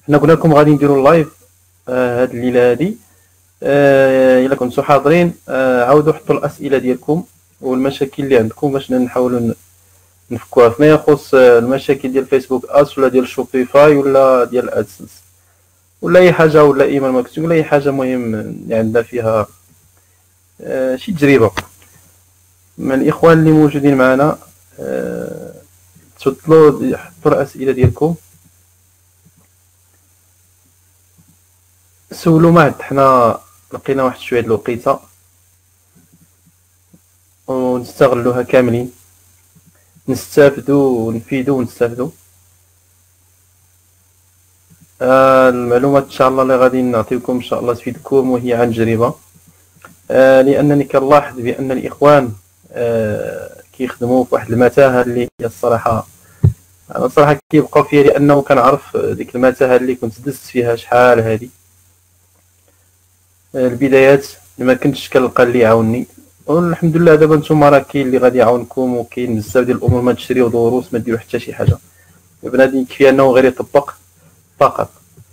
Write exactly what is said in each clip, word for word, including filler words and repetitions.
حنا قلنا لكم غادي نديروا اللايف آه هاد الليله هادي. آه الا كنتو حاضرين آه عاودوا حطوا الاسئله ديالكم والمشاكل اللي عندكم باش نحاولوا نفكوها فيما يخص آه المشاكل ديال فيسبوك ادز ولا ديال شوبيفاي ولا ديال ادسنس ولا اي حاجه ولا ايميل ماركتينغ ولا اي حاجه مهم اللي عندنا فيها آه شي تجربه. من الاخوان اللي موجودين معنا آه تفضلوا حطوا الاسئله ديالكم، سولوا. ما عاد حنا لقينا واحد شويه د الوقيته ونستغلوها كاملين، نستافدوا ونفيدوا ونستافدوا. آه المعلومات ان شاء الله اللي غادي نعطيكم ان شاء الله تفيدكم وهي عن تجربه. آه لانني كنلاحظ بان الاخوان آه كيخدموا في واحد المتاهه اللي هي الصراحه انا الصراحه كيبقاو فيها، لانه كنعرف ديك المتاهه اللي كنت دزت فيها شحال هذه البدايات اللي ما كنتش كنلقى اللي يعاونني. والحمد لله دابا نتوما راه كاين اللي غادي يعاونكم وكاين بزاف ديال الامور، ما تشريو دروس ما ديروا حتى شي حاجه، بنادم يكفي انه غير يطبق فقط.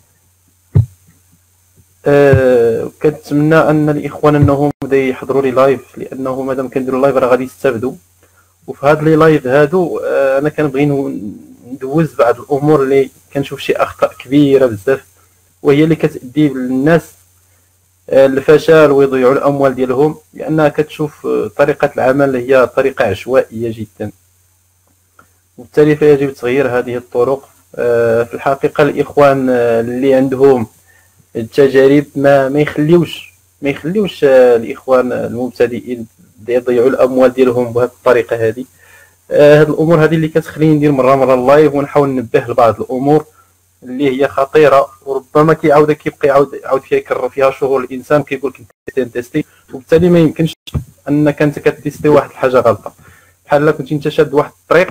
أه كنتمنى ان الاخوان انهم بدا يحضروا لي لايف، لانه مادام كنديروا لايف راه غادي يستافدوا. وفي هاد لي لايف هادو أه انا كنبغي ندوز بعض الامور اللي كنشوف شي اخطاء كبيره بزاف وهي اللي كتادي للناس الفشل ويضيعوا الاموال ديالهم، لانها كتشوف طريقه العمل هي طريقه عشوائيه جدا، وبالتالي فيجب تغيير هذه الطرق. في الحقيقه الاخوان اللي عندهم التجارب ما ما يخليوش ما يخليوش الاخوان المبتدئين يضيعوا الاموال ديالهم بهذه الطريقه هذه. هذه الامور هذه اللي كتخليني ندير مره مره اللايف ونحاول ننبه لبعض الامور اللي هي خطيره، وربما كيعاود كيبقى يعاود يعاود فيها يكرر فيها شغل الانسان كيقول كنت تيستي، وبالتالي ما يمكنش انك انت كتيستي واحد الحاجه غلطه. بحال كنت انت شاد واحد الطريق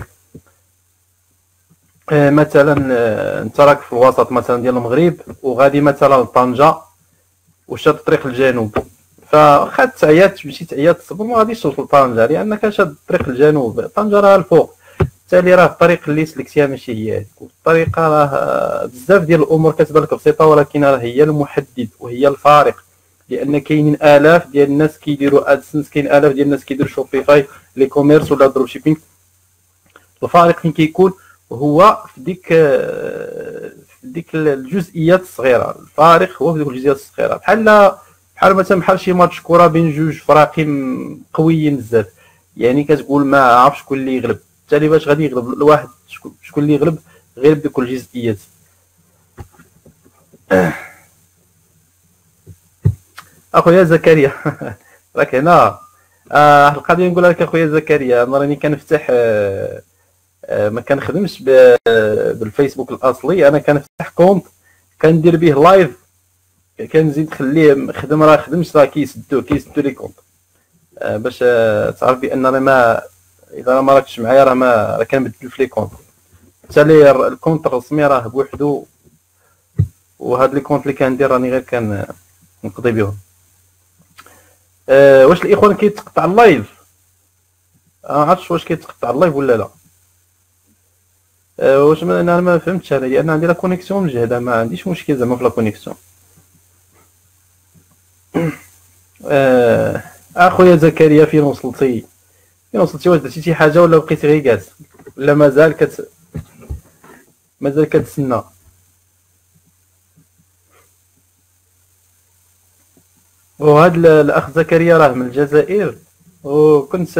آه مثلا آه انت راك في الوسط مثلا ديال المغرب وغادي مثلا لطنجه وشاد الطريق الجنوب، فخدت تعيات مشيت عيات الصبر ما غاديش توصل لطنجه لانك شاد الطريق الجنوب. طنجه راه الفوق، بالتالي راه الطريق اللي سلكتيها ماشي هي هذيك. الطريقه راه بزاف ديال الامور كتبان لك بسيطه ولكن راه هي المحدد وهي الفارق، لان كاينين الاف ديال الناس كيديروا ادسنس، كاين الاف ديال الناس كيديروا شوبيفاي لي كوميرس ولا دروب شيبينغ. الفارق فين كيكون هو في ديك في ديك الجزئيات الصغيره، الفارق هو في ديك الجزئيات الصغيره. بحال بحال مثلا بحال شي ماتش كره بين جوج فراقين قويين بزاف، يعني كتقول ما عرفش شكون اللي يغلب، بالتالي باش غادي يغلب الواحد شكون اللي يغلب غير بديك الجزئيات. اخويا زكريا راك هنا. آه القضيه نقول لك اخويا زكريا، انا راني كنفتح آه آه ما كنخدمش بالفيسبوك الاصلي، انا كنفتح كونت كندير به لايف، كنزيد نخليه خدم راه خدمش راه كيسدوه كيسدو لي كونت آه باش آه تعرف بان انا ما اذا ما راكش معايا راه ما راه كنبدل في لي كونت. بالتالي الكونت الرسمي راه بوحدو، وهاد لي كونت اللي كندير راني غير كان نقضي بهم. أه واش الاخوان كيتقطع اللايف؟ ما عرفتش واش كيتقطع اللايف ولا لا. أه واش انا ما فهمتش انا، لان عندي لا كونيكسيون مجهده، ما عنديش مشكل زعما في لا كونيكسيون. أه اخويا زكريا فين وصلتي؟ فين وصلتي؟ واش درتي شي حاجه ولا بقيتي غير جالس ولا مازال كت مازال كتسنى؟ وهذا الاخ زكريا راه من الجزائر، وكنت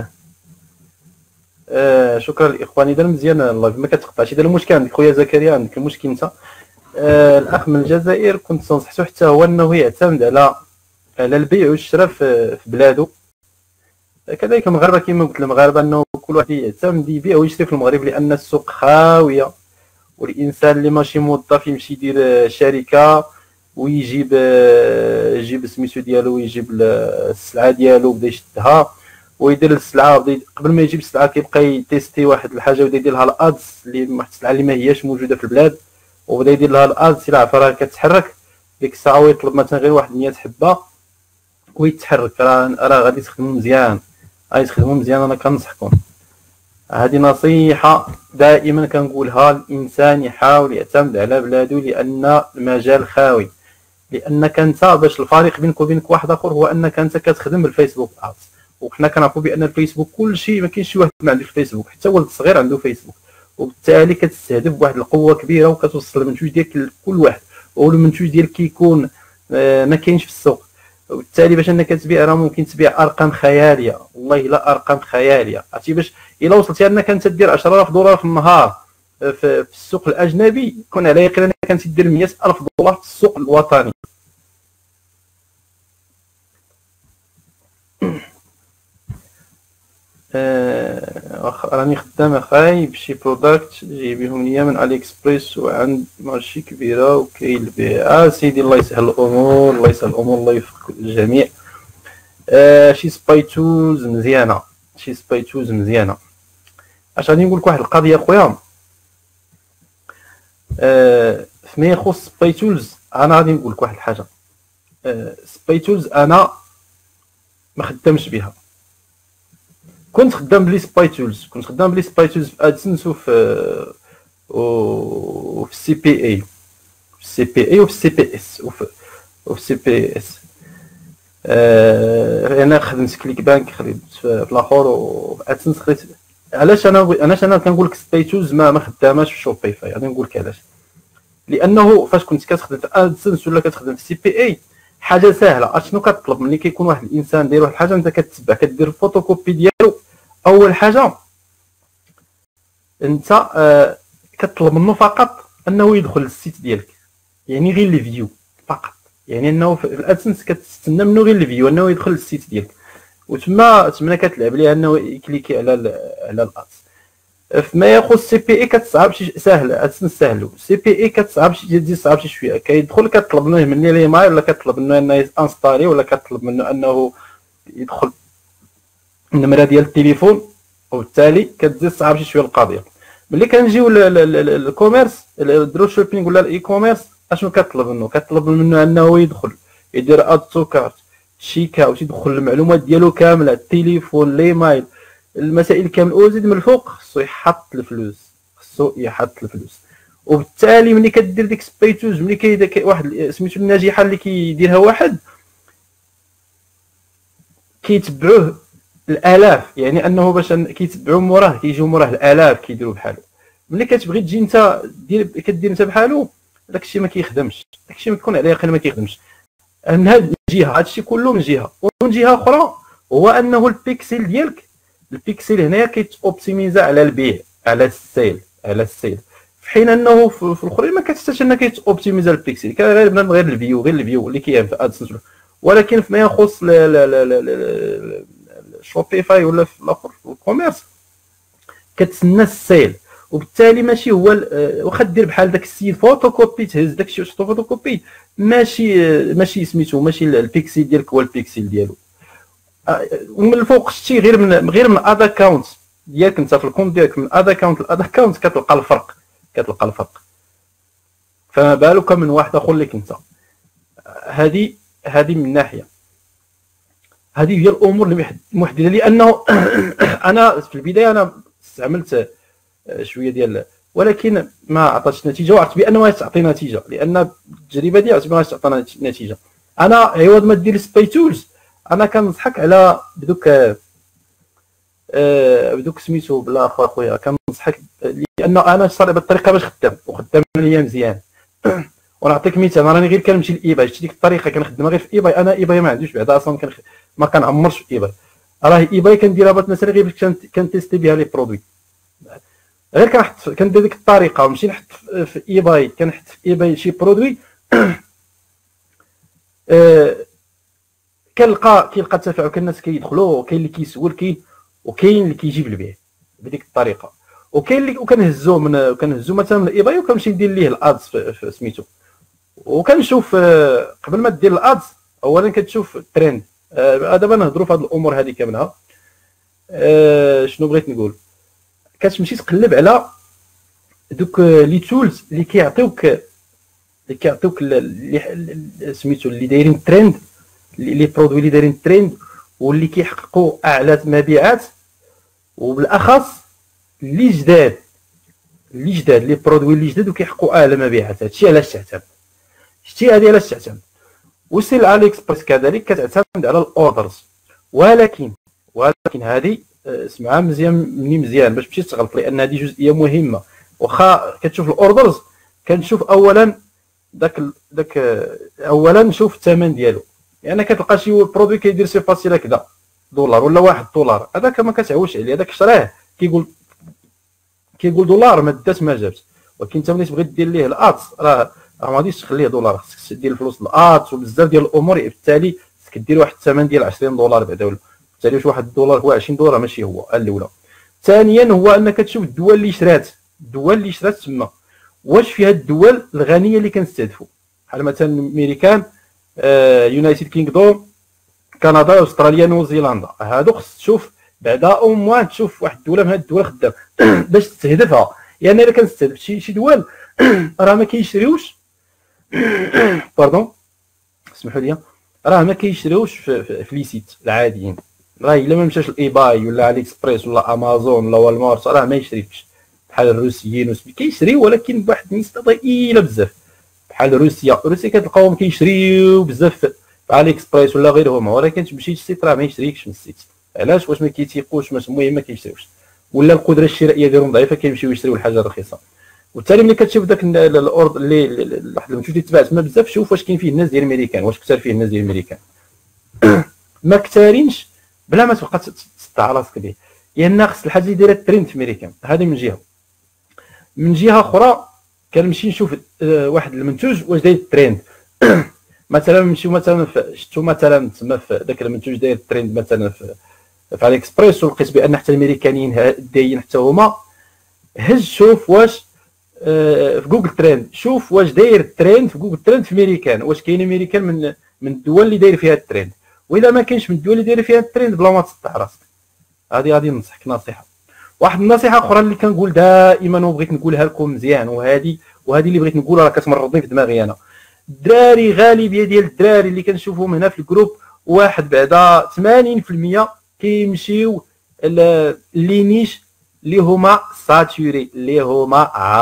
آه شكرا للاخوان. اذا مزيان اللايف ما كتقطعش، اذا المشكل عندك خويا زكريا عندك المشكل انت. آه الاخ من الجزائر كنت تنصحته حتى هو انه يعتمد على على البيع والشراء في, في بلاده. كذلك المغاربه كما قلت المغاربه انه كل واحد يعتمد يبيع ويشري في المغرب، لان السوق خاويه، والانسان اللي ماشي موظف يمشي يدير شركه ويجيب يجيب سميتو ديالو ويجيب السلعه ديالو بدا يشدها ويدير السلعه، بدا قبل ما يجيب السلعه كيبقى يتيستي واحد الحاجه ويبدا يدير لها الادز اللي واحد السلعه اللي ما هياش موجوده في البلاد، وبدا يدير لها الادز الى عرف راه كتحرك ديك الساعه ويطلب مثلا غير واحد مية حبه ويتحرك. راه راه غادي تخدموا مزيان، غادي تخدموا مزيان، انا كنصحكم. هذه نصيحة دائما كنقولها، الإنسان يحاول يعتمد على بلادو لأن المجال خاوي. لأنك أنت باش الفرق بينك وبينك واحد آخر هو أنك أنت كتخدم بالفيسبوك ادز، وحنا كنعرفوا بأن الفيسبوك كلشي، ما كاينش شي واحد ما عندوش فيسبوك، حتى ولد صغير عنده فيسبوك، وبالتالي كتستهدف بواحد القوة كبيرة وكتوصل المنتوج ديالك لكل واحد، والمنتوج ديالك كيكون ما كاينش في السوق. وبالتالي باش انك تبيع راه ممكن تبيع ارقام خياليه، والله لا ارقام خياليه. عرفتي باش الا وصلتي انك انت دير عشرة آلاف دولار في النهار في السوق الاجنبي، كون على يقين انك انت دير مئة ألف دولار في السوق الوطني. آه راني خدام اخاي بشي بروداكت جايبيهم ليا من علي اكسبريس وعند مارشي كبيره وكاين البيع. آه سيدي الله يسهل الامور، الله يسهل الامور، الله يوفق الجميع. آه شي سباي تولز مزيانه، شي سباي تولز مزيانه. اش غادي نقول لك واحد القضيه خويا، آه فيما يخص سباي تولز انا غادي نقول لك واحد الحاجه. آه سباي تولز انا ما خدامش بها، كنت خدام بلي سباي تولز، كنت خدام بلي سباي تولز في ادسنس وفي وفي السي بي اي، في السي بي اي وفي السي بي اس وفي وفي السي بي اس. آه انا خدمت كليك بانك، خدمت في الاخر، وفي ادسنس خديت. علاش انا علاش انا كنقول لك سباي تولز ما ما خداماش في شوبيفاي؟ غادي نقول لك علاش. لانه فاش كنت كتخدم في ادسنس ولا كتخدم في سي بي اي حاجه سهله. اشنو كتطلب ملي كيكون واحد الانسان داير واحد الحاجه انت كتتبع، كدير الفوتوكوبي ديالو. اول حاجه انت آه كتطلب منه فقط انه يدخل للسيت ديالك، يعني غير لي فيديو فقط، يعني انه في الادسنس كتستنى منه غير لي فيديو انه يدخل للسيت ديالك، وتما تما كتلعب ليه انه يكليكي على على الادس. فيما يخص سي بي اي كتصعب شي سهل، ادسنس سهل. سي بي اي كتصعب شي تزيد صعب شي شويه، كيدخل كتطلب منه مني لي مايل، ولا كتطلب منه انه انستالي، ولا كتطلب منه انه يدخل النمره ديال التليفون، وبالتالي كتزيد صعب شي شويه القضيه. ملي كنجيو للكوميرس الدروب شوبينغ ولا الاي كوميرس، اشنو كتطلب منه؟ كتطلب منه انه يدخل يدير اد تو كارت، شيكا، وتيدخل المعلومات ديالو كامله، التليفون، لي مايل، المسائل كامل، وزيد من الفوق خصو يحط الفلوس، خصو يحط الفلوس. وبالتالي ملي كدير ديك سبايتوز، ملي كاين واحد سميتو الناجحه اللي كيديرها واحد كيتبعوه الالاف، يعني انه باش كيتبعوا موراه كيجيو موراه الالاف كيديروا بحالو. ملي كتبغي تجي انت دير كدير انت بحالو، داكشي ما كيخدمش، داكشي ما كيكون عليه يقين ما كيخدمش. من هاد الجهه هادشي كله من جهه، ومن جهه اخرى هو انه البيكسل ديالك، البيكسل هنايا كيتوبتيميزا على البيع، على السيل، على السيل، في حين انه في الاخرين ما كتحتاجش انك كيتوبتيميزا البيكسل، كان غير بنادم غير الفيو، غير الفيو اللي كاين في ادسنس. ولكن فيما يخص شوبيفاي ولا في الاخر في الكوميرس كتسنى السيل، وبالتالي ماشي هو واخا دير بحال داك السيد فوتوكوبي تهز داكشي وتحطو فوتوكوبي، ماشي ماشي سميتو ماشي البيكسل ديالك هو البيكسل ديالو. ومن الفوق شتي غير من غير من اد اكونت ديالك انت في الكونت ديالك، من اد اكونت لاد اكونت كتلقى الفرق، كتلقى الفرق، فما بالك من واحد اخر لك انت. هذه هذه من ناحيه، هذه هي الامور اللي محدده. لانه انا في البدايه انا استعملت شويه ديال، ولكن ما عطاتش نتيجه، وعرفت بانه غتعطي نتيجه، لان التجربه ديالي عرفت بانها غتعطينا نتيجه. انا عوض ما دير سباي تولز انا كنضحك على بدوك أه بدوك سميتو بلا اخو خويا، كنضحك لان انا صار بالطريقه باش خدام وخدام ليا مزيان. ونعطيك مثال، انا راني غير كنمشي لايباي، شتي ديك الطريقه كنخدمها غير في ايباي. انا ايباي ما عندوش بعدا اصلا كنخ... ما كنعمرش في ايباي، راه ايباي كنديرها بات مثلا غير باش كنتيستي بها لي برودوي، غير كنحط كندير ديك الطريقه ونمشي نحط في ايباي، كنحط في ايباي شي برودوي أه كنلقى كيلقى التفاعل، كاين الناس كيدخلوا، كاين اللي كيسول، كاين وكاين اللي كيجيب البيع بديك الطريقه، وكاين اللي وكنهزو من كنهزو مثلا من الايباي وكنمشي ندير ليه الادز في سميتو، وكنشوف قبل ما دير الادز اولا كتشوف الترند. آه دابا نهضروا في هذه الامور هذه كاملها. آه شنو بغيت نقول، كتمشي تقلب على دوك لي تولز اللي كيعطيوك اللي كيعطيوك سميتو اللي دايرين ترند، لي برودوي اللي دايرين ترند واللي كيحققوا اعلى مبيعات، وبالاخص اللي جداد اللي جداد لي برودوي اللي جداد وكيحققوا اعلى مبيعات. هادشي علاش تعتمد، شتي هادي علاش تعتمد. وسيل علي اكسبريس كذلك كتعتمد على الاوردرز، ولكن ولكن هذه اسمعها مزيان مني مزيان باش تمشي تغلط، لان هذه جزئيه مهمه. واخا كتشوف الاوردرز كنشوف اولا داك داك اولا نشوف الثمن ديالو، لان يعني كتلقى شي برودوي كيدير سي فاسيل هكذا دولار ولا واحد دولار، هذاك ما كتعوش عليه، هذاك شراه كيقول كيقول دولار ما دات ما جابت. ولكن انت ملي تبغي دير ليه الات راه راه ما غاديش تخليه دولار، خصك دير الفلوس الات وبزاف ديال الامور، بالتالي خصك دير واحد الثمن ديال عشرين دولار بعدا، ولا بالتالي واش واحد الدولار هو عشرين دولار ماشي هو الاولى. ثانيا هو انك تشوف الدول اللي شرات الدول اللي شرات تما واش فيها الدول الغنيه اللي كنستهدفوا، بحال مثلا امريكان، آه، يونايتد كينغدوم، كندا، استراليا، نيوزيلندا. هادو خص تشوف بعدا او موان تشوف واحد الدوله من هاد الدول خدام باش تستهدفها، لان يعني الا كنستهدف شي شي دول راه ما كيشريوش باردون اسمحوا لي، راه ما كيشريوش في, في, في لي سيت العاديين، راه الا ما مشاش الاي باي ولا علي اكسبريس ولا امازون ولا والمارت راه ما يشريكش. بحال الروسيين وسبي كيشريو ولكن بواحد النسبه ضئيله بزاف. بحال روسيا روسيا كتلقاهم كيشريو بزاف في علي اكسبريس ولا غيرهم، ولكن تمشي للسيت راه ما يشريكش من السيت. علاش؟ واش ما كيتيقوش؟ واش المهم ما كيشريوش، ولا القدره الشرائيه ديالهم ضعيفه كيمشيو يشريو الحاجه الرخيصه. وبالتالي ملي كتشوف داك الاورد اللي واحد المنتوج اللي تباع تما بزاف، شوف واش كاين فيه الناس ديال الميريكان، واش كثر فيه الناس ديال الميريكان ما كثارينش بلا ما تبقى تصدع راسك به، لان خص الحاجه اللي دايره الترند في الميريكان. هذه من جهه. من جهه اخرى كنمشي نشوف واحد المنتوج واش داير الترند مثلا نمشيو مثلا شفتو مثلا تما في داك المنتوج داير الترند مثلا في في علي اكسبريس، ولقيت بان حتى الميريكانيين دايين حتى هما، هز شوف واش آه في جوجل ترند، شوف واش داير الترند في جوجل ترند في ميريكان، واش كاين امريكان من من الدول اللي داير فيها الترند. واذا ما كاينش من الدول اللي داير فيها الترند بلا ما تصدع راسك. هذه هذه ننصحك نصيحه. واحد النصيحه اخرى اللي كنقول دائما وبغيت نقولها لكم مزيان، وهذه وهذه اللي بغيت نقولها راه كتمرضني في دماغي انا. الدراري غالبيه ديال الدراري اللي كنشوفهم هنا في الجروب، واحد بعدا ثمانين في المية كيمشيو لي نيش اللي هما ساتوري، اللي هما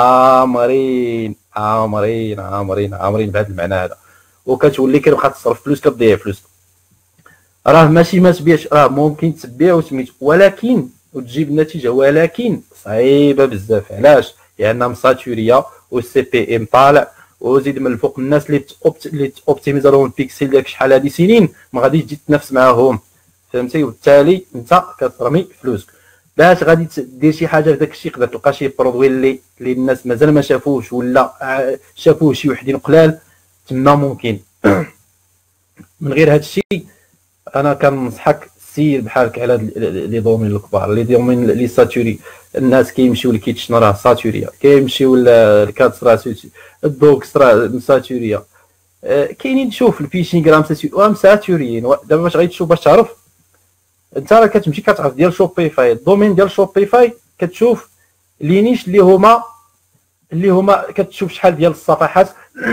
عامرين عامرين عامرين عامرين بهذا المعنى هذا، وكتولي كتبقى تصرف فلوس كتضيع فلوس. راه ماشي ما تبيعش، راه ممكن تبيع وسميتو ولكن وتجيب النتيجه، ولكن صعيبه بزاف. علاش؟ لانها مساتوريه والسي بي ام طالع، وزيد من الفوق الناس اللي اللي توبتيميزا لهم البيكسل ديالك شحال هادي سنين ما غاديش تجي تنافس معاهم، فهمتي؟ وبالتالي انت كترمي فلوسك. باش غادي دير شي حاجه في داك الشيء يقدر تلقى شي برودوي اللي اللي الناس مازال ما شافوش ولا شافوه شي وحدين قلال تما ممكن. من غير هذا الشيء انا كنصحك سير بحالك على لي دومين الكبار، لي دومين لي ساتوري. الناس كيمشيو لكيتشن راه ساتوريا، كيمشيو للكاتس راه الدوكس راه ساتوريا، كاينين شوف الفيشينغ راه مساتوريين. دابا باش غادي تشوف باش تعرف انت راه كتمشي كتعرف ديال شوبيفاي، الدومين ديال شوبيفاي كتشوف لي نيش اللي هما اللي هما كتشوف شحال ديال الصفحات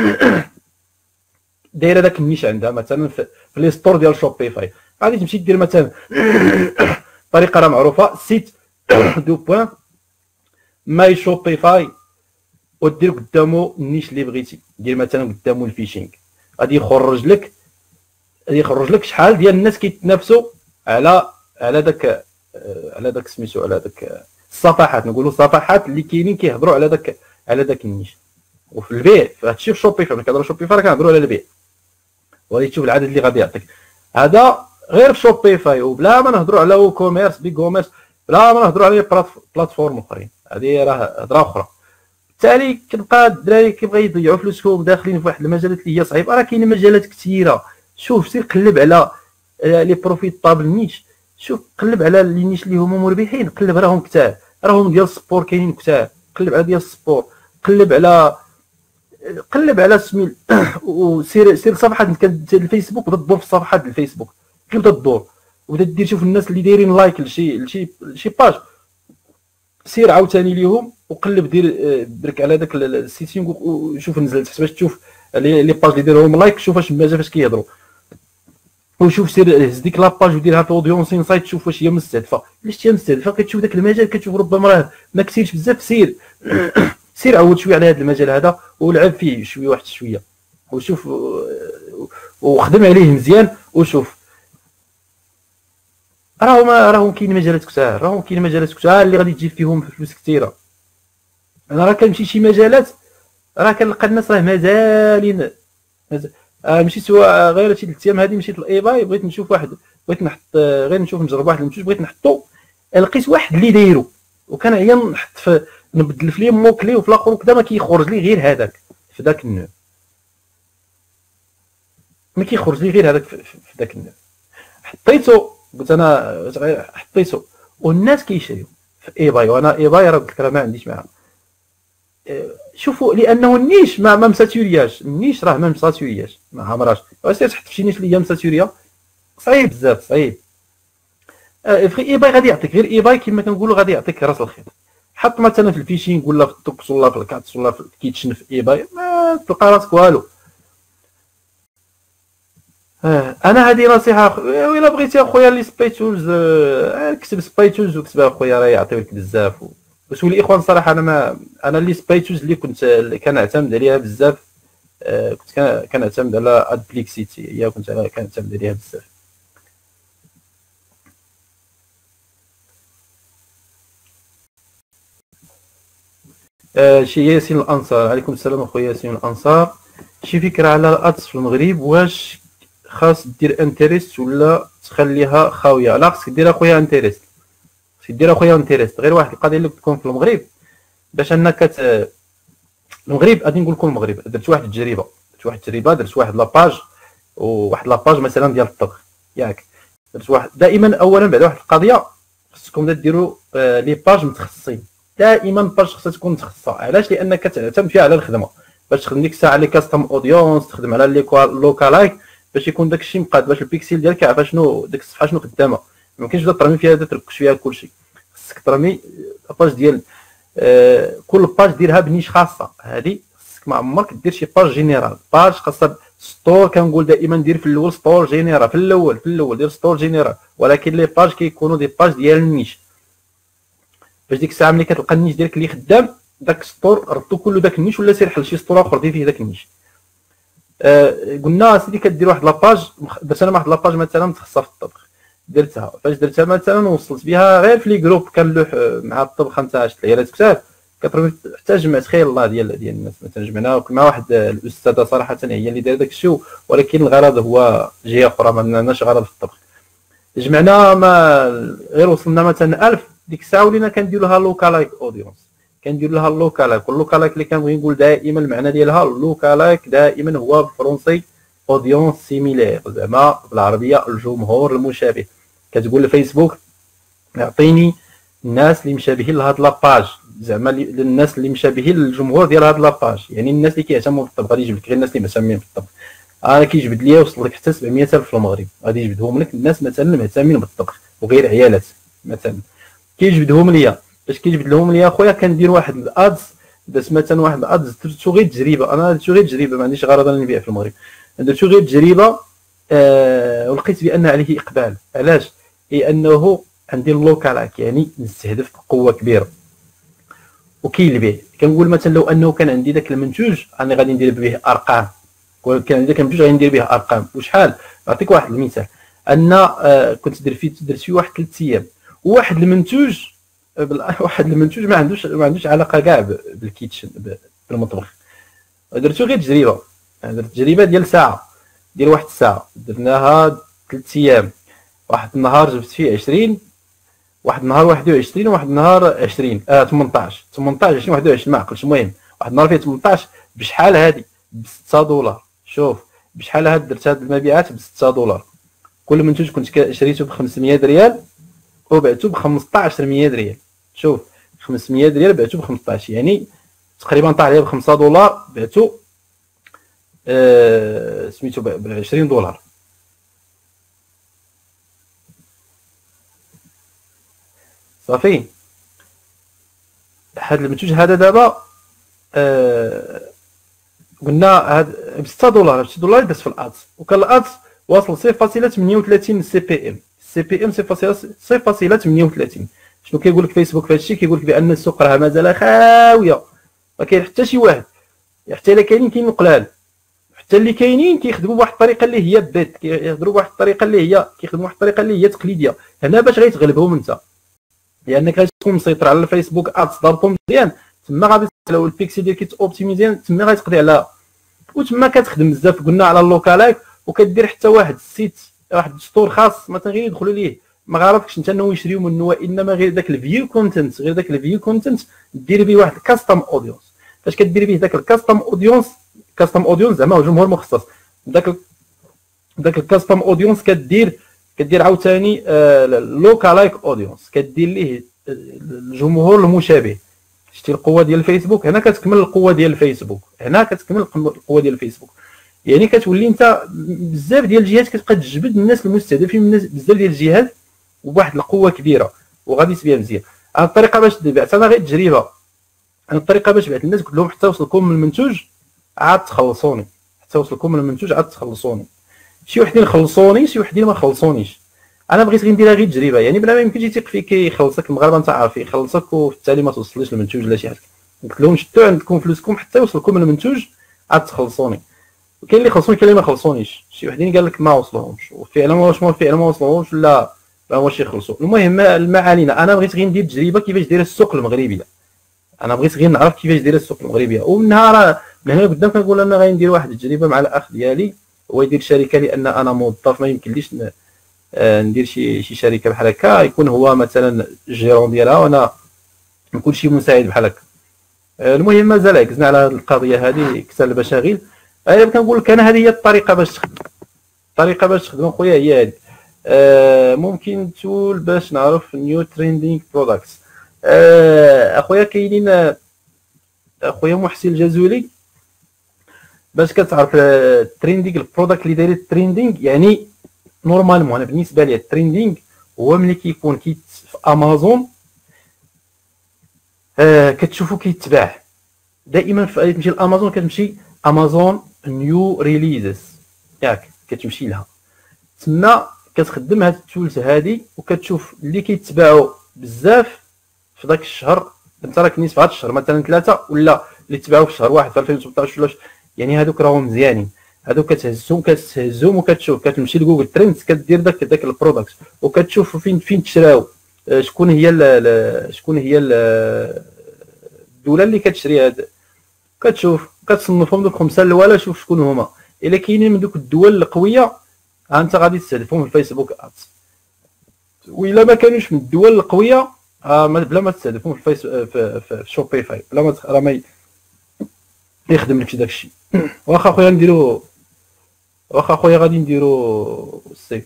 دايره داك النيش عندها. مثلا في لي ستور ديال شوبيفاي غادي تمشي دير مثلا طريقه راه معروفه، سيت دو بوين ماي شوبيفاي، ودير قدامو النيش اللي بغيتي، دير مثلا قدامو الفيشينغ، غادي يخرج لك غادي يخرج لك شحال ديال الناس كيتنافسوا على على داك على داك سميتو على داك الصفحات، نقولوا صفحات اللي كاينين كيهضروا على داك على داك النيش. وفي البيع فهادشي في شوبيفاي، ملي كنهضروا شوبيفاي راه كنهضروا على البيع، وغادي تشوف العدد اللي غادي يعطيك. هذا غير في شوبيفاي، وبلا ما نهضروا على او كوميرس بي كوميرس، بلا ما نهضروا على بلاتفورم اخرين، هذه راه هضره اخرى. بالتالي كتلقى الدراري كيبغيو يضيعوا فلوسهم داخلين في واحد المجالات اللي هي صعيبه. راه كاينين مجالات كثيره، شوف سير قلب على لي بروفيتابل نيش، شوف قلب على لي نيش اللي هما مربحين، قلب راهم كتار، راهم ديال السبور كاينين كتار، قلب على ديال السبور، قلب على قلب على سميل وسير سير صفحات الفيسبوك، بدا تدور في صفحات الفيسبوك، كي بدا تدور وبدا دير شوف الناس اللي دايرين لايك لشي لشي شي باج، سير عاوتاني ليهم وقلب دير برك على داك السيتينغ وشوف نزل تحت باش تشوف لي باج اللي دايرهم لايك، شوف اش ماجا فاش كيهضروا. وشوف سير هز ديك لاباج وديرها في اودينس انسايت، تشوف واش هي مستهدفه. علاش هي مستهدفه؟ كتشوف داك المجال، كتشوف ربما راه ما كثيرش بزاف، سير سير عود شويه على هذا المجال هذا ولعب فيه شويه واحد شويه، وشوف وخدم عليه مزيان، وشوف راهو ما راهو كاين مجالات كثار، راهو كاين مجالات كثار اللي غادي تجيب فيهم فلوس كثيره. انا راه كنمشي شي مجالات راه كنلقى الناس راه مازالين مازال. آه مشيت سوا غير شي ثلاث ايام هادي مشيت لاي باي، بغيت نشوف واحد، بغيت نحط غير نشوف نجرب واحد المنتوج، بغيت نحطو لقيت واحد اللي دايرو وكان عيا نحط في نبدل في لي مو كلي وفي الاخر وكذا ما كيخرج لي غير هذاك في ذاك النوع، ما كيخرج لي غير هذاك في ذاك النوع. حطيته قلت انا حطيته والناس كيشريو في اي باي، وانا اي باي راه قلت لك راه ما عنديش معاه. شوفوا لانه النيش ما ما مساتورياش، النيش راه ما مساتورياش ما عمرهاش، واش تحط في شي نيش اللي هي مساتوريا صعيب بزاف صعيب. في اي باي غادي يعطيك غير اي باي كما كنقولوا، غادي يعطيك راس الخيط. حط مثلا في الفيشينغ ولا في التوكس ولا في الكاتس ولا في الكيتشن في اي باي ما تلقى راسك والو. انا هذه نصيحه، الا بغيتي اخويا لي سباي تولز كتب سباي تولز وكتبها اخويا راه يعطيوك بزاف. وسولي الاخوان صراحه انا ما انا لي سباي تولز اللي كنت اللي كنعتمد عليها بزاف، كنت كنعتمد على ادبليكسيتي، هي كنت كنعتمد عليها بزاف. شي ياسين الانصار، عليكم السلام اخويا ياسين الانصار. شي فكره على الادس في المغرب، واش خاص دير انتريست ولا تخليها خاويه؟ لا خصك دير اخويا انتريست، خصك دير اخويا انتريست. غير واحد القضيه اللي تكون في المغرب باش انك ت... المغرب غادي نقول لكم المغرب درت واحد التجربه درت واحد التجربه درت واحد لاباج وواحد لاباج مثلا ديال الطبخ ياك، درت واحد دائما اولا بعد واحد القضيه خصكم ديروا آه لي باج متخصصين، دائما باج خصها تكون متخصصه. علاش؟ لانك تعتمد فيها على الخدمه، باش تخدم ديك الساعه لي كاستم اودينس، تخدم على لي لوكالايك باش يكون داكشي مقاد، باش البيكسيل ديالك عارفه شنو ديك الصفحه شنو خدامه، ما يمكنش تبدا ترمي فيها تركش فيها كلشي. خصك ترمي باج ديال آه كل باج ديرها بنيش خاصه. هذه خصك ما عمرك دير شي باج جينيرال، باج خاصها ستور. كنقول دائما دير في الاول ستور جينيرال، في الاول في الاول دير ستور جينيرال، ولكن لي باج كيكونوا دي باج ديال النيش، باش ديك الساعه ملي كتلقى النيش ديالك اللي خدام داك السطور ردو كله داك النيش، ولا سير حل شي سطور اخر دير فيه داك النيش. آه قلنا سيدي كدير واحد لاباج، درت انا واحد لاباج مثلا متخصصه في الطبخ، درتها فاش درتها مثلا وصلت بها غير في لي جروب كنلوح مع الطبخ نتاع شت العيالات كثار، كترمي حتى جمعت خير الله ديال ديال الناس. مثلا جمعنا مع واحد الاستاذه صراحه هي اللي دايره داك الشيء، ولكن الغرض هو جهه اخرى، ما لناش غرض في الطبخ. جمعنا ما غير وصلنا مثلا ألف، ديك الساعه ولينا كندير لها لوكالايك اودينس، كندير لها اللوكالايك. واللوكالايك اللي كنبغي نقول دائما المعنى ديالها اللوكالايك دائما هو بالفرنسي اودينس سيميلير، زعما بالعربيه الجمهور المشابه. كتقول لفيسبوك اعطيني الناس اللي مشابهين لهاد لاباج، زعما الناس اللي مشابهين للجمهور ديال هاد لاباج، يعني الناس اللي كيهتموا بالطبخ غادي يجيب لك غير الناس اللي مهتمين بالطبخ. انا كيجبد ليا وصل لك حتى سبعمية الف في المغرب، غادي يجبدهم لك الناس مثلا مهتمين بالطبخ وغير عيالات مثلا، كيجبدهم ليا. باش كيجبد لهم ليا اخويا كندير واحد الادز، درت مثلا واحد الادز درتو غير تجربه، انا درتو غير تجربه ما عنديش غرض انا نبيع في المغرب، درتو غير تجربه. آه ولقيت بان عليه اقبال. علاش؟ لانه عندي اللوكالاك، يعني نستهدف بقوه كبيره وكاين البيع. كنقول مثلا لو انه كان عندي داك المنتوج انا غادي ندير به ارقام، كان عندي داك المنتوج غادي ندير به ارقام. وشحال؟ نعطيك واحد المثال، ان آه كنت درت فيه درت فيه واحد ثلاث ايام، وواحد المنتوج واحد المنتوج ما عندوش ما عندوش علاقه كاع بالكيتشن بالمطبخ، درتو غير تجربه. درت تجربه ديال ساعه، ديال واحد الساعه، درناها ثلاث ايام. واحد النهار جبت فيه عشرين، واحد النهار واحد وعشرين، وواحد النهار عشرين آه ثمنطاش ثمنطاش عشرين واحد وعشرين ما عقلتش. المهم واحد النهار فيه ثمنطاش بشحال هادي؟ ب ستة دولار. شوف بشحال هاد درت هاد المبيعات ب ستة دولار. كل منتوج كنت شريته ب خمسمية ريال وبعته ب خمسطاش ريال. شوف خمسمية ريال بعته ب خمسطاش، يعني تقريبا طاح عليه ب خمسة دولار، بعته آه سميتو ب عشرين دولار. صافي هاد المنتوج هذا دابا آه قلنا هاد ب ستة دولار، ب ستة دولار درت في الادس، وكان الادس واصل صفر فاصلة ثمانية وثلاثين سي بي ام. سي بي ام صفر فاصلة ثمانية وثلاثين. شنو كيقول لك فيسبوك في هذا الشيء؟ كيقول لك بان السوق راه مازال خاويه، ما كاين حتى شي واحد، حتى الا كاينين كاينين قلال، حتى اللي كاينين كيخدموا بواحد الطريقه اللي هي بيت، كيهضروا بواحد الطريقه اللي هي كيخدموا بواحد الطريقه اللي هي تقليديه. هنا باش غيتغلبهم انت، لانك غتكون مسيطر على الفيسبوك ادز ضربهم مزيان، تما غادي لو البيكسي ديالك كيتوبتيميزي تما غتقضي على، وتما كتخدم بزاف قلنا على اللوكالايك، وكدير حتى واحد السيت واحد السطور خاص مثلا غير يدخلوا ليه ما غارفكش انت انه يشريو منه، وانما غير داك الفيو كونتنت، غير داك الفيو كونتنت دير به واحد الكاستم اودينس. فاش كدير به داك الكاستم اودينس، كاستم اودينس زعما هو جمهور مخصص، داك داك الكاستم اودينس كدير كدير عاوتاني لوكالايك اودينس، كدير ليه الجمهور المشابه. شتي القوه ديال الفيسبوك هنا كتكمل القوه ديال الفيسبوك، هنا كتكمل القوه ديال الفيسبوك. يعني كتولي انت بزاف ديال الجهات كتبقى تجبد الناس المستهدفين من بزاف ديال الجهات وبواحد القوه كبيره، وغادي تبيع مزيان. انا الطريقه باش بعت انا غير تجربه، انا الطريقه باش بعت الناس قلت لهم حتى وصلكم من المنتوج عاد تخلصوني، حتى وصلكم من المنتوج عاد تخلصوني. شي وحدين خلصوني، شي وحدين ما خلصونيش. انا بغيت غير نديرها غير تجربه، يعني بلا ما يمكنش يثيق فيك يخلصك. المغاربه انت عارف يخلصك وفي التالي ما توصليش المنتوج ولا شي حاجه. قلت لهم شدوا عندكم فلوسكم حتى يوصلكم من المنتوج عاد تخلصوني. كاين اللي خلصوني كاين اللي ما خلصونيش، شي وحدين قال لك ما وصلوهمش، وفعلا واش ما فعلا ما وصلوهمش ولا ما واش يخلصوا. المهم ما علينا، انا بغيت غير ندير تجربه كيفاش دايره السوق المغربيه، انا بغيت غير نعرف كيفاش دايره السوق المغربيه. ومنها راه من هنا قدام كنقول انا غادي ندير واحد التجربه مع الاخ ديالي هو يدير شركه، لان انا موظف ما يمكنليش ندير شي شي شركه بحال هكا، يكون هو مثلا الجيرون ديالها وانا نكون شي مساعد بحال هكا. المهم مازال عكزنا على هذه القضيه هذه كثر المشاغل. انا كنقول لك انا هذه هي الطريقه باش تخدم، الطريقه باش تخدم خويا هي هذه. آه ممكن تقول باش نعرف نيو تريندينغ برودكتس. آه اخويا كاينين اخويا محسن الجزولي، باش كتعرف التريندينغ البرودكت اللي داير التريندينغ. يعني نورمالمون انا بالنسبه لي التريندينغ هو ملي كيكون كيت في امازون آه كتشوفو كيتباع دائما. في تمشي لامازون كتمشي امازون نيو ريليزز ياك كتمشي لها تما كتخدم هاد التولز هادي وكتشوف اللي كيتباعوا بزاف في داك الشهر. انت راك نيت في هاد الشهر مثلا ثلاثه ولا اللي تباعوا في شهر واحد في ألفين وسبعطاش ولا، يعني هادوك راهم مزيانين، هادوك كتهزهم كتهزهم وكتشوف كتمشي لجوجل تريندز كدير داك داك البرودكت وكتشوف فين فين تشراو، شكون هي شكون هي الدوله اللي كتشري هاد، كتشوف كتصنفهم دوك خمسه الاولى شوف شكون هما. الا كاينين من دوك الدول القويه ها انت غادي تستهدفهم في الفيسبوك ادز، والا ما كانوش من الدول القويه ها بلا ما تستهدفهم في الفيس في, في شوبيفاي بلا ما راه ما يخدم لكش داكشي. واخا خويا نديرو واخا خويا غادي نديرو سي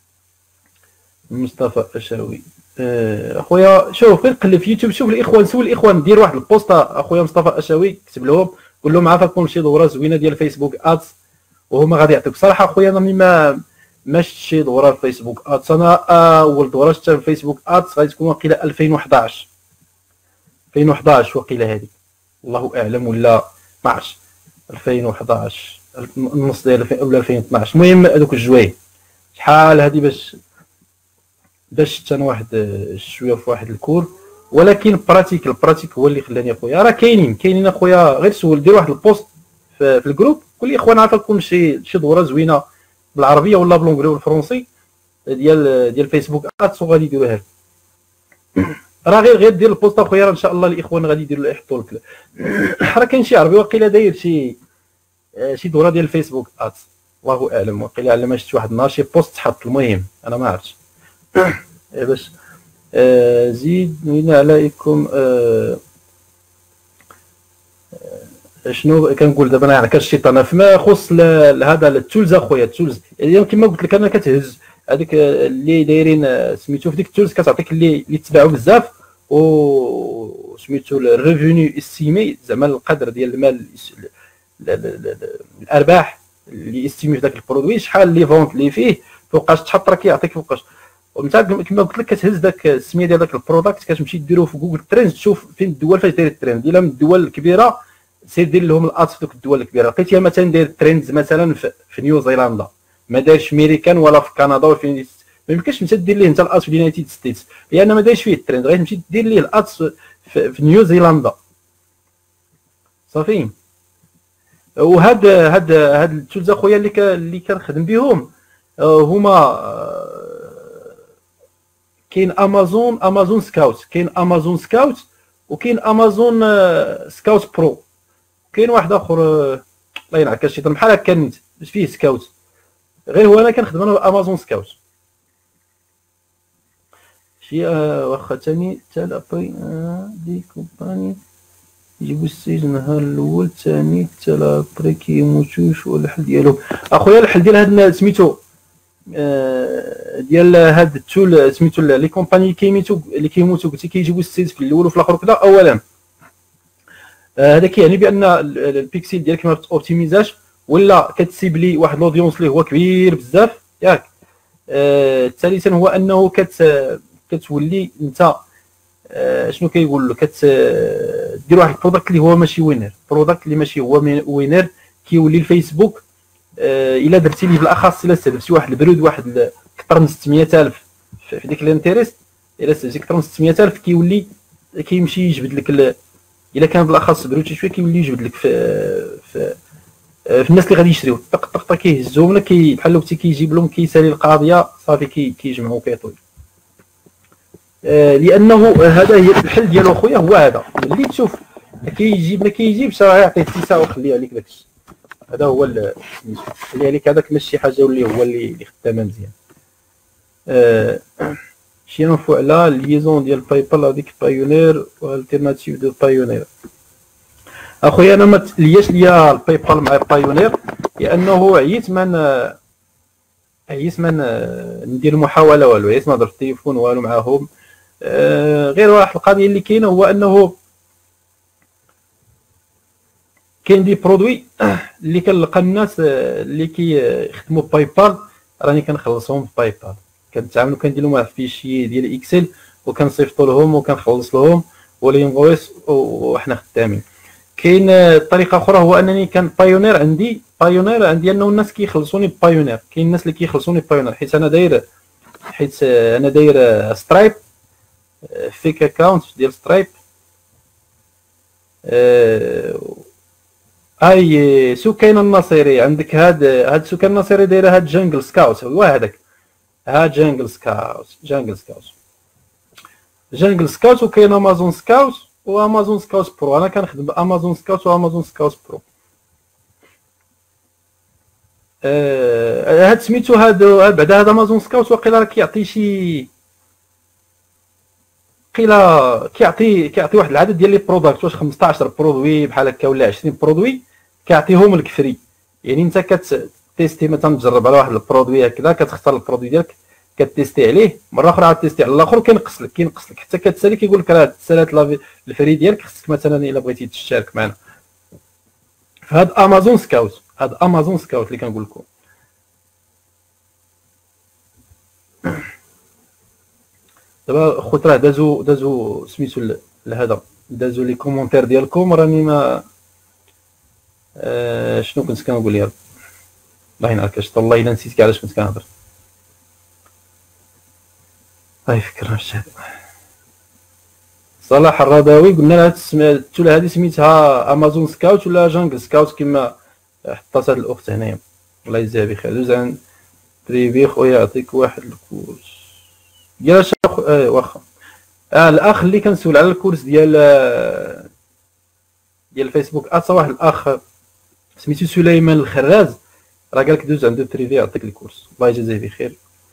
مصطفى اشاوي. اخويا شوف غير قلب في يوتيوب شوف الاخوان، سول الاخوان دير واحد البوست اخويا مصطفى اشاوي كتب لهم قول لهم عافاكم شي دوره زوينه ديال الفيسبوك ادز وهما غادي يعطيوك. صراحه اخويا انا ما ما شفت شي دوره في فيسبوك ادز، انا اول دوره شفتها في فيسبوك ادز غادي تكون واقيله ألفين وحداش ألفين وحداش واقيله هذيك، الله اعلم ولا ما عرفتش ألفين وحداش النص ديال ولا ألفين واثناش. المهم هذوك الجوايه شحال هذه باش باش شفت انا واحد شويه في واحد الكور، ولكن البراتيك البراتيك هو اللي خلاني اخويا. راه كاينين كاينين اخويا غير سول دير واحد البوست في, في الجروب قول لي اخوان عافاكم شي شي دوره زوينه بالعربيه ولا بالونجلي والفرنسي ديال ديال فيسبوك ادز وغادي يديروها لك. راه غير غير دير البوست اخويا ان شاء الله الاخوان غادي يديروا يحطوا لك. راه كاين شي عربي واقيلا داير شي شي دوره ديال الفيسبوك ادز الله اعلم، واقيلا على ما شفت واحد النهار شي بوست حط. المهم انا ما عرفتش باش آه زيد نوينا عليكم آه شنو كنقول دابا. انا يعني كالشيطان فيما يخص هذا التولز اخويا التولز يعني كما قلت لك انا كتهز هذيك اللي دايرين سميتو في ديك التولز كتعطيك اللي اللي تباعوا بزاف و سميتو الريفوني استيمي زعما القدر ديال المال الارباح اللي استيمي في ذاك البرودوي شحال لي فونت اللي فيه فوقاش تحط راه كيعطيك فوقاش. وانت كما قلت لك كتهز داك السميه ديال داك البرودكت كتمشي ديرو في جوجل تريند تشوف فين الدول فاش داير التريند. الا من الدول الكبيره سير دير لهم الادز في دوك الدول الكبيره. لقيتيها مثلا داير تريندز مثلا في, في نيوزيلندا ما دايرش ميريكان ولا في كندا ولا في، ما يمكنش انت دير ليه انت الادس في اليونايتد ستيتس لان ما دايرش فيه الترند، غير تمشي دير ليه الادس في, في نيوزيلندا صافي. وهاد هاد هاد التولز اخويا اللي ك... اللي كنخدم بهم هما كاين امازون امازون سكاوت، كاين امازون سكاوت وكاين امازون سكاوت برو، كاين واحد اخر الله ينعك الشيطان بحال هكا نيت باش فيه سكاوت، غير هو انا كنخدم انا امازون سكاوت شي واخا ثاني حتى لابري دي كومباني يجيبوا السيد النهار الاول الثاني حتى لابري كيموتوش والحل ديالهم اخويا. الحل ديال هاد سميتو ديال هاد التول سميتو لي كومباني كيميتو اللي كيموتوا قلتي كيجيبوا السيد في الاول وفي الاخر كذا. اولا هذا كيعني بان البيكسيل ديالك ما اوبتيميزاش ولا كتسيبلي واحد لودونس اللي هو كبير بزاف ياك. آه ثالثا هو انه كت كتولي انت آه شنو كيقول له كتدير واحد البرودكت اللي هو ماشي وينر، برودكت اللي ماشي هو وينر كيولي الفيسبوك آه الا درتي ليه بالاخص الا استهدفتي واحد البرود واحد كثر من ستمية الف في ديك الانتريست، الا استهدفتي كثر من ستمية الف كيولي كيمشي يجبد لك الا كان بالاخص برود شي شويه كيولي يجبد لك في في في الناس اللي غادي يشريو طق طق طق كيهزوهم لك كي بحال لو كيجيب لهم كيسالي القضيه صافي كي كيجمعوا كيطوي. آه لانه هذا هي الحل ديالو خويا هو هذا اللي تشوف كيجيب ما كيجيبش راه يعطيه التسعه ويخليه عليك داكشي. هذا هو اللي عليك هذاك ماشي شي حاجه اللي هو اللي اللي خدامه مزيان. آه شي نفو على ليزون ديال باي بال هذيك بايونير والتيرناتيف دو بايونير. اخويا انا ما تلياش ليا الباي بال مع بايونير لانه عييت من عييت من ندير محاوله والو، عييت نهضر في التليفون والو معاهم. آه غير واحد القضيه اللي كاينه هو انه كاين دي برودوي اللي كنلقى الناس اللي كيخدموا باي بال راني كنخلصهم في باي بال، كنتعاملوا كندير لهم واحد الفيشي ديال اكسل وكنصيفطوا لهم وكنخلص لهم والانفويس وحنا خدامين. كاين طريقه اخرى هو انني كان بايونير عندي بايونير عندي انه الناس كيخلصوني بايونير، كاين الناس اللي كيخلصوني بايونير حيت انا داير حيت انا داير سترايب فيك اكونت ديال سترايب. اي سكان النصيري عندك هاد هاد سكان النصيري دايره هاد جانجل سكاوت هو هذاك هاد جانجل سكاوت جانجل سكاوت جانجل سكاوت وكاين امازون سكاوت وامازون سكاوت برو. انا كنخدم بامازون سكاوت وامازون سكاوت برو. أه هاد سميتو هاد بعدا هاد امازون سكاوت واقيلا راه كيعطي شي قيلا كيعطي كيعطي واحد العدد ديال لي برودكت واش خمسطاش برودوي بحال هكا ولا عشرين برودوي كيعطيهم لك فري. يعني انت كتيستي مثلا تجرب على واحد البرودوي هكذا كتختار البرودوي ديالك كتيستي عليه مره اخرى عاد تيستي على الاخر كينقص لك كينقص لك حتى كتسالي كيقول لك راه تسالات الفري ديالك خصك مثلا الا بغيتي تشارك معنا في هاد امازون سكاوت. هاد امازون سكاوت اللي كنقول لكم دابا خوت راه دازو دازو سميتو لهذا دازو لي كومونتير ديالكم راني ما آه شنو كنت كنقول يا رب الله ينعك اش والله الا نسيت كاع علاش كنت كنهضر. هاي فكره مشات صلاح الرضاوي قلنا لها التوله هذه سميتها امازون سكاوت ولا جانجل سكاوت كما حطات هاد الاخت هنايا الله يجزيها بخير. دوز عن بريفي خويا يعطيك واحد الكورس ديال اش اه واخا اه الاخ اللي كنسول على الكورس ديال ديال الفيسبوك اتصا واحد الاخ سميتو سليمان الخراز راه قالك دوز عنده بريفي يعطيك الكورس الله يجزيه بخير.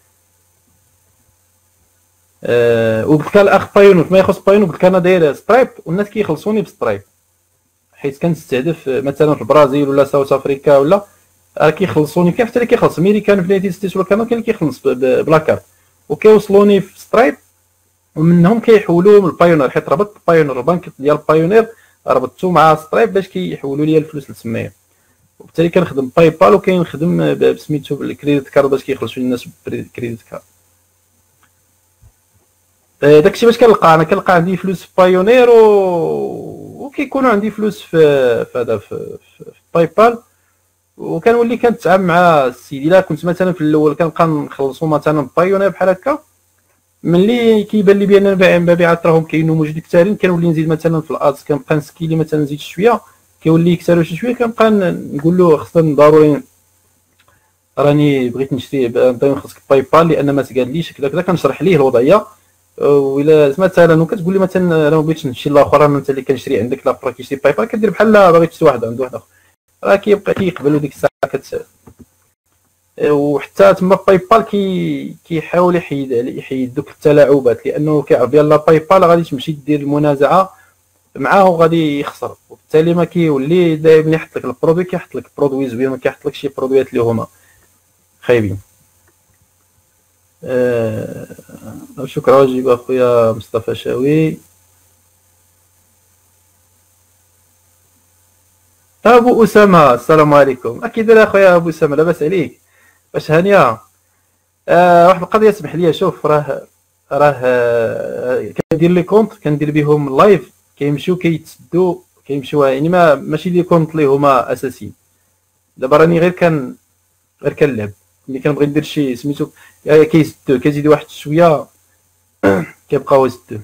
أه وقلت لك الاخ بايونو فيما يخص بايونو قلت لك انا داير سترايب والناس كيخلصوني بسترايب حيت كنستهدف مثلا في البرازيل ولا ساوث افريكا ولا راه كيخلصوني كيف حتى اللي كيخلص ميريكان في اليونايتد ستيتس ولا كان كاين اللي كيخلص بلا كارت وكيوصلوني في سترايب ومنهم كيحولوهم لبايونير حيت ربطت بايونير البنك ديال بايونير ربطته مع سترايب باش كيحولوا لي الفلوس لتمايا وبالتالي كنخدم باي بال وكنخدم بسميتو بالكريديت كارد باش كيخلصوا الناس بالكريديت كارد. داكشي باش كنلقى انا كنلقى عندي فلوس في بايونير و... وكيكونوا عندي فلوس في في هذا في, في, في باي بال وكنولي كنتعامل مع السيد. الا كنت مثلا في الاول كنبقى نخلصوا مثلا بايونير بحال هكا، ملي كيبان لي بان المبيعات راهم كاينين مكتارين، كنولي نزيد مثلا في الادز، كنبقى نسكيلي مثلا نزيد شويه، كيولي يكثروا شي شويه، كنبقى نقول له خصنا ضروري راني بغيت نشري نعطيو خصك باي بال لان ما تقاليش كذا كذا، كنشرح ليه الوضعيه. وإلا مثلا وكتقول لي مثلا انا ما بغيتش نمشي لاخر، انا انت اللي كنشري عندك لاخر كيشري باي بال، كدير بحال باغي تشري واحد عند واحد اخر، راه كيبقى كيقبلوا ديك الساعه كت. وحتى تما باي بال كي كيحاول يحيد يحيد دوك التلاعبات، لانه كيعرف بان لا باي بال غادي تمشي دير المنازعه معاه وغادي يخسر، وبالتالي ما كيولي دائما يحط لك البرودوي، كيحط لك برودوي زوين، ما كيحط لك شي برودويات اللي هما خايبين. أه... شكرا واجب اخويا مصطفى شاوي. ابو اسامه السلام عليكم. اكيد اخويا ابو اسامه لاباس عليك؟ واش هانيه؟ آه واحد القضيه اسمح لي، شوف راه راه آه كندير لي كونط، كندير بهم لايف، كيمشيو كيتسدوا كيمشيو، يعني ما ماشي لي كونط اللي هما اساسيين. دابا راني غير كان غير كنلعب، ملي كنبغي ندير شي سميتو كيسدو، كيزيد واحد شويه كيبقاو يسدو.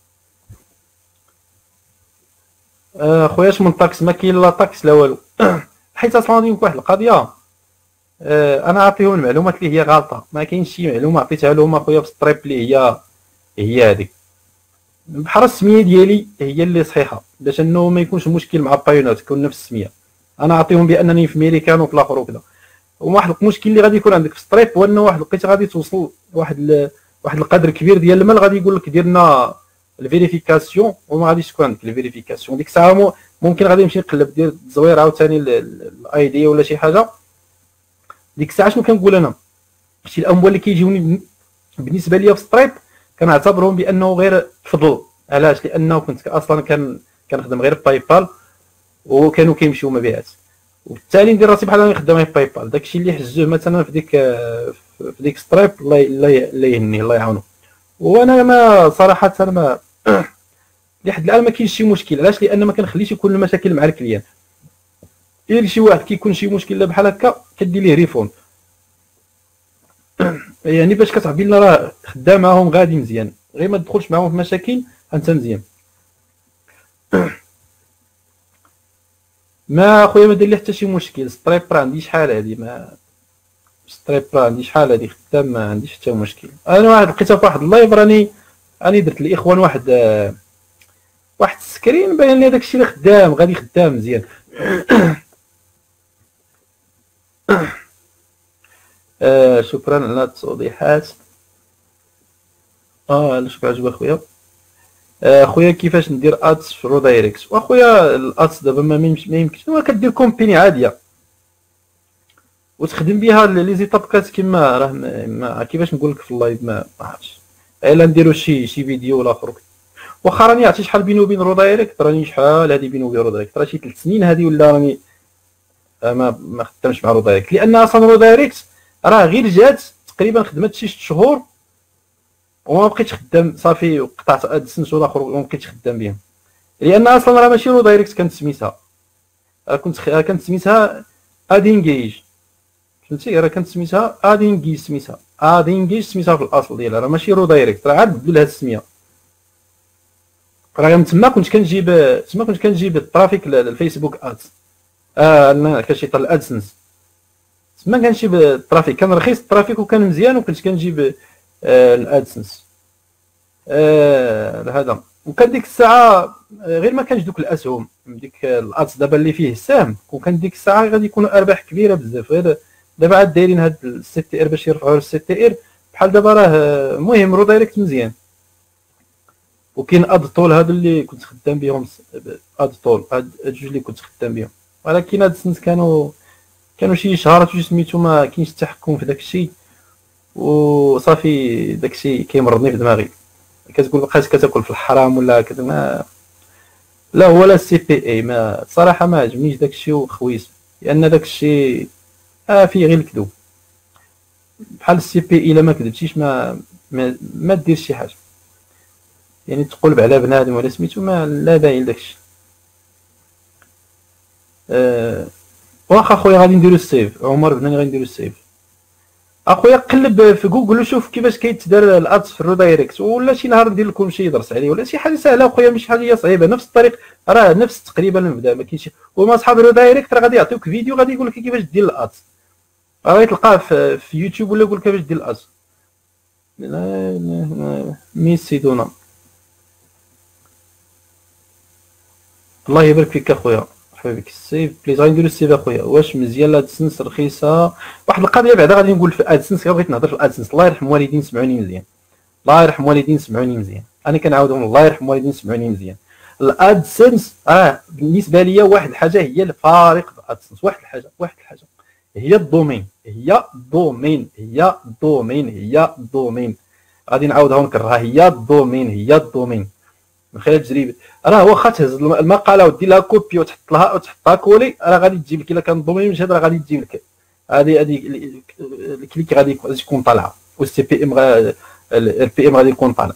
آه خويا اش من طاكس؟ ما كاين لا طاكس لا والو. حيت اصلا غادي نقول واحد القضيه، آه انا عطيهم المعلومات اللي هي غلطه، ما كاينش شي معلومه عطيتها لهم اخويا في ستريب اللي هي هي هذيك. بحال السميه ديالي هي اللي صحيحه، باش انه ما يكونش مشكل مع البايونات تكون نفس السميه. انا عطيهم بانني في ميريكان وفي الاخر وكذا. وواحد المشكل اللي غادي يكون عندك في ستريب هو انه واحد لقيت غادي توصل واحد ل... واحد القدر كبير ديال المال، غادي يقول لك دير لنا الفيريفيكاسيون وما غاديش تكون عندك الفيريفيكاسيون. ديك الساعه ممكن غادي نمشي نقلب دير التزوير عاوتاني الاي دي ولا شي حاجه. ديك الساعه شنو كنقول انا؟ شي الاموال اللي كيجيوني بالنسبه ليا في ستريب كنعتبرهم بانه غير فضل. علاش؟ لانه كنت اصلا كان كنخدم غير باي بال وكانوا كيمشيو مبيعات، وبالتالي ندير راسي بحال راني خدام باي بال. داكشي اللي حجوه مثلا في ديك في ديك ستريب الله الله يهنيه الله يعاونو. وانا ما صراحه ما لحد الان ما كاينش شي مشكل. علاش؟ لان ما كنخليش يكون المشاكل مع الكليان. الا شي واحد كيكون شي مشكل بحال هكا كدير ليه ريفون، يعني باش كتعبي لنا راه خدام معاهم غادي مزيان، غير ما تدخلش معاهم في مشاكل انت مزيان. ما خويا ما دير لي حتى شي مشكل. ستريب راه عندي شحال هادي، ما ستريب راه عندي شحال هادي خدام، ما عنديش حتى مشكل. انا واحد لقيتها في واحد اللايف، راني راني درت الاخوان واحد واحد السكرين باين لي داكشي اللي خدام غادي خدام مزيان. آه شكرا على التوضيحات. اه شكرا عجب اخويا. آه خويا كيفاش ندير ادز في رو دايركت؟ واخويا الادز دابا ما يمكنش، كدير كومبيني عاديه وتخدم بها لي زيتابكات كيما راه ما كيفاش نقول لك في اللايف، ما عرفتش الا نديرو شي شي فيديو ولا اخر. واخا راني عرفتي شحال بيني وبين رو دايركت، راني شحال هادي بيني وبين رو دايركت، راه شي ثلاث سنين هادي ولا راني ما ما خدامش مع رو دايركت. لان اصلا رو دايركت راه غير جات تقريبا خدمت شي ست شهور وما بقيتش خدام صافي، وقطعت ادسنس ولا اخر وما بقيتش خدام بهم. لان اصلا راه ماشي رو دايركت كانت سميتها، كنت كانت سميتها ادينجيج، فهمتي؟ راه كانت سميتها ادينجيج، سميتها ادينجيج سميتها في الاصل ديالها، راه ماشي رو دايركت، راه عاد بدلوا لها السميه. راه تما كنت كنجيب تما كنت كنجيب الترافيك للفيسبوك ادز، اه كنشيط الادسنس تما كنجيب الترافيك، كان رخيص الترافيك وكان مزيان، وكنت كنجيب آه الادسنس آه هذا. وكان ديك الساعه غير ما كانش دوك الاسهم ديك الادس دابا اللي فيه السهم، وكان ديك الساعه غادي يكونوا ارباح كبيره بزاف. غير دابا عاد دايرين هاد السي تي ار باش يرفعوا السي تي ار بحال دابا راه المهم رو دايركت مزيان. وكاين اد طول هادو اللي كنت خدام بهم، اد طول هاد جوج اللي كنت خدام بهم، ولكن هاد السنت كانوا كانوا شي شهرات جوج سميتو ما كاينش التحكم في داكشي، وصافي داكشي كيمرضني في دماغي. كتقول بقيت كتاكل في الحرام ولا كذا، ما لا هو لا السي بي اي ما صراحه ما عجبنيش داكشي وخويس، لان داكشي اه فيه غير الكذوب. بحال السي بي اي الا ما كذبتيش ما ما, ما دير شي حاجه، يعني تقلب على بنادم ولا سميتو ما لا باين داكشي. آه واخا خويا غادي نديرو السيف، عمر بناني غادي نديرو السيف. اخويا قلب في جوجل وشوف كيفاش كيتدار الادز في الريدايركت، ولا شي نهار ندير لكم شي درس عليه ولا شي حاجه سهله اخويا، ماشي حاجه صعيبه، نفس الطريق راه نفس تقريبا المبدا، ما كاينش. وما صحاب الريدايركت راه غادي يعطيوك فيديو غادي يقول لك كيفاش دير الادز، غادي تلقاه في, في يوتيوب ولا يقول لك كيفاش دير الادز. ميسي دونا الله يبارك فيك اخويا، مرحبا بك. السيف بليز غادي نديرو السيف اخويا. واش مزيان ادسنس رخيصه؟ واحد القضيه بعدا غادي نقول في ادسنس، بغيت نهضر في الادسنس. الله يرحم والدين سمعوني مزيان، الله يرحم والدين سمعوني مزيان، انا كنعاودهم الله يرحم والدين سمعوني مزيان. الادسنس راه بالنسبه ليا واحد الحاجه هي الفارق في الادسنس، واحد الحاجه واحد الحاجه هي الدومين، هي الدومين هي الدومين هي الدومين غادي نعاودها ونكررها، هي الدومين هي الدومين من خلال التجربه. راه واخا تهز المقاله ودير لها كوبي وتحط لها وتحطها كولي، راه غادي تجيب لك الا كان الدومين مش هذا، راه غادي تجيب لك هذه هذه الكليك غادي تكون طالعه، والسي بي ام البي ام غادي يكون طالع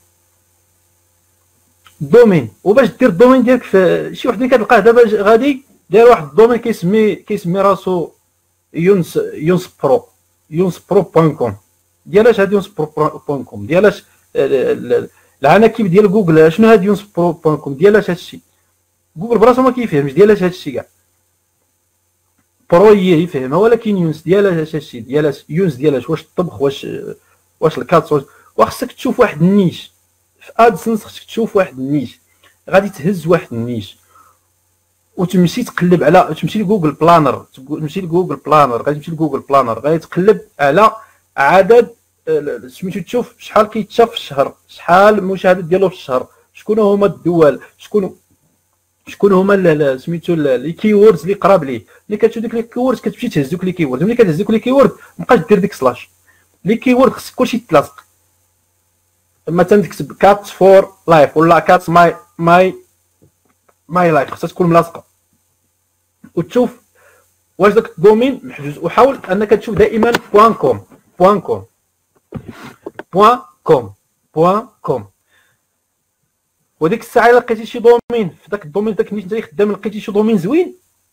الدومين. وباش دير الدومين ديالك في شي واحد اللي كتلقاه دابا غادي داير واحد الدومين كيسمي كيسمي راسو يونس يونس برو يونس برو بوين كوم. ديالاش هاد يونس برو بوين كوم؟ ديالاش العناكب ديال جوجل شنو هاد يونس برو بوين كوم؟ ديالاش هادشي جوجل براسو ما كيفهمش ديالاش هادشي كاع. برو هي يفهمها، ولكن يونس ديالاش هادشي ديالاش يونس ديالاش واش الطبخ واش واش الكاتس واش. وخصك تشوف واحد النيش في ادسنس، خصك تشوف واحد النيش، غادي تهز واحد النيش وتمشي تقلب على تمشي لجوجل بلانر، تمشي لجوجل بلانر غادي تمشي لجوجل بلانر غادي تقلب على عدد سميتو، تشوف شحال كيتشاف في الشهر، شحال المشاهدات ديالو في الشهر، شكون هما الدول، شكون شكون هما سميتو لي كيوردز اللي قراب ليه. ملي كتشوف ديك لي كيوردز كتمشي تهز دوك لي كيوردز، ملي كتهز دوك لي كيورد مابقاش دير ديك سلاش لي كيورد، خصك كلشي يتلاصق. مثلا تكتب كات فور لايف ولا كات ماي ماي ماي لايف، خصها تكون ملاصقه وتشوف واش داك الدومين محجوز. وحاول انك تشوف دائما بوان كوم بوان كوم بوان كوم بوان كوم. وديك الساعه الا لقيتي شي دومين في داك الدومين داك النيش انت خدام، لقيتي شي دومين زوين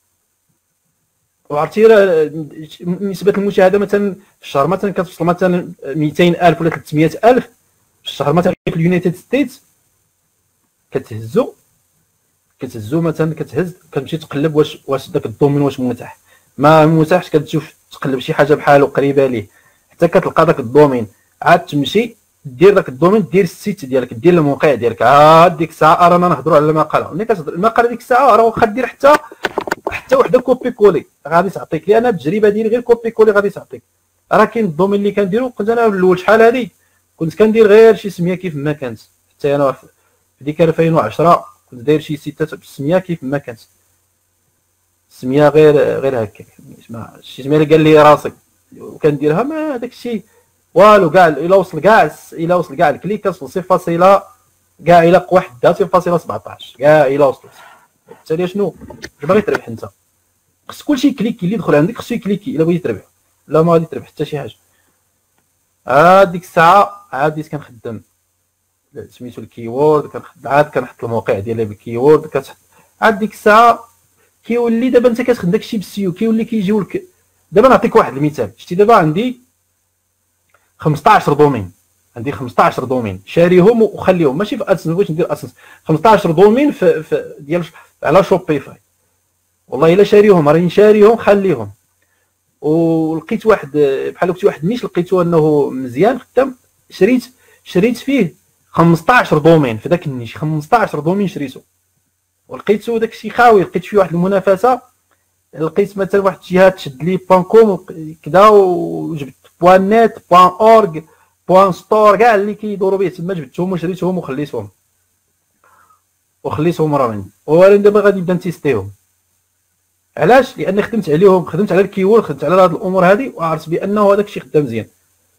وعرفتي راه نسبه المشاهده مثلا في الشهر مثلا كتوصل مثلا مئتين ألف ولا ثلاثمئة ألف في الشهر مثلا في اليونايتد ستيتس، كتهزو كتهزو مثلا كتهز كتمشي تقلب واش واش داك الدومين واش متاح، ما متاحش كتشوف تقلب شي حاجه بحالو قريبه ليه حتى كتلقى داك الدومين، عاد تمشي دير داك الدومين، دير السيت ديالك، دير الموقع ديالك. عاد ديك الساعه رانا نهضروا على المقاله، ملي كتهضر المقاله ديك الساعه راه واخا دير حتى حتى وحده كوبي كولي غادي تعطيك، لان التجربه ديالي غير كوبي كولي غادي تعطيك. راه كاين الدومين اللي كنديرو، كنت انا الاول شحال هادي كنت كندير غير شي سميه كيف ما كانت، حتى انا في ديك ألفين وعشرة كنت داير شي ستة سميه كيف ما كانت، سميه غير غير هكاك شي سميه اللي قال لي راسي وكنديرها، ما داك الشيء والو كاع. الا وصل كاع الا وصل كاع الكليك كتوصل صفر فاصلة كاع الا واحد صفر فاصلة سبعطاش كاع الا وصلت. بالتالي شنو باغي تربح انت؟ خص كلشي كليكي اللي يدخل عندك خصو يكليكي الا بغيتي تربح، لا ما غادي تربح حتى شي حاجه. عاد ديك الساعه عاد بديت كنخدم سميتو الكيورد، كنخدم عاد كنحط الموقع ديالي بالكيورد كتحط. عاد ديك الساعه كيولي دابا انت كتخدم داكشي بالسيو كيولي كيجيو لك. دابا نعطيك واحد المثال، شتي دابا عندي خمسطاش دومين، عندي خمسطاش دومين شاريهم وخليهم ماشي في ادسنس، بغيت ندير ادسنس خمسطاش دومين في, في ديال على شوبيفاي، والله الا شاريهم راني شاريهم خليهم. ولقيت واحد بحال قلت واحد النيش لقيتو انه مزيان خدام، شريت شريت فيه خمسطاش دومين في داك النيش، خمسطاش دومين شريته ولقيتو داكشي خاوي. لقيت فيه واحد المنافسه، لقيت مثلا واحد الجهات تشد لي بوان كوم كدا وجبت بوان نت بوان اورغ بوان ستور كاع اللي كيدوروا به تما جبتهم وشريتهم وخليتهم وخليتهم راه مني. وانا دابا غادي نبدا نتيستيهم. علاش؟ لاني خدمت عليهم، خدمت على الكيورد، خدمت على هاد الامور هادي وعرفت بانه هذاك الشيء خدام مزيان.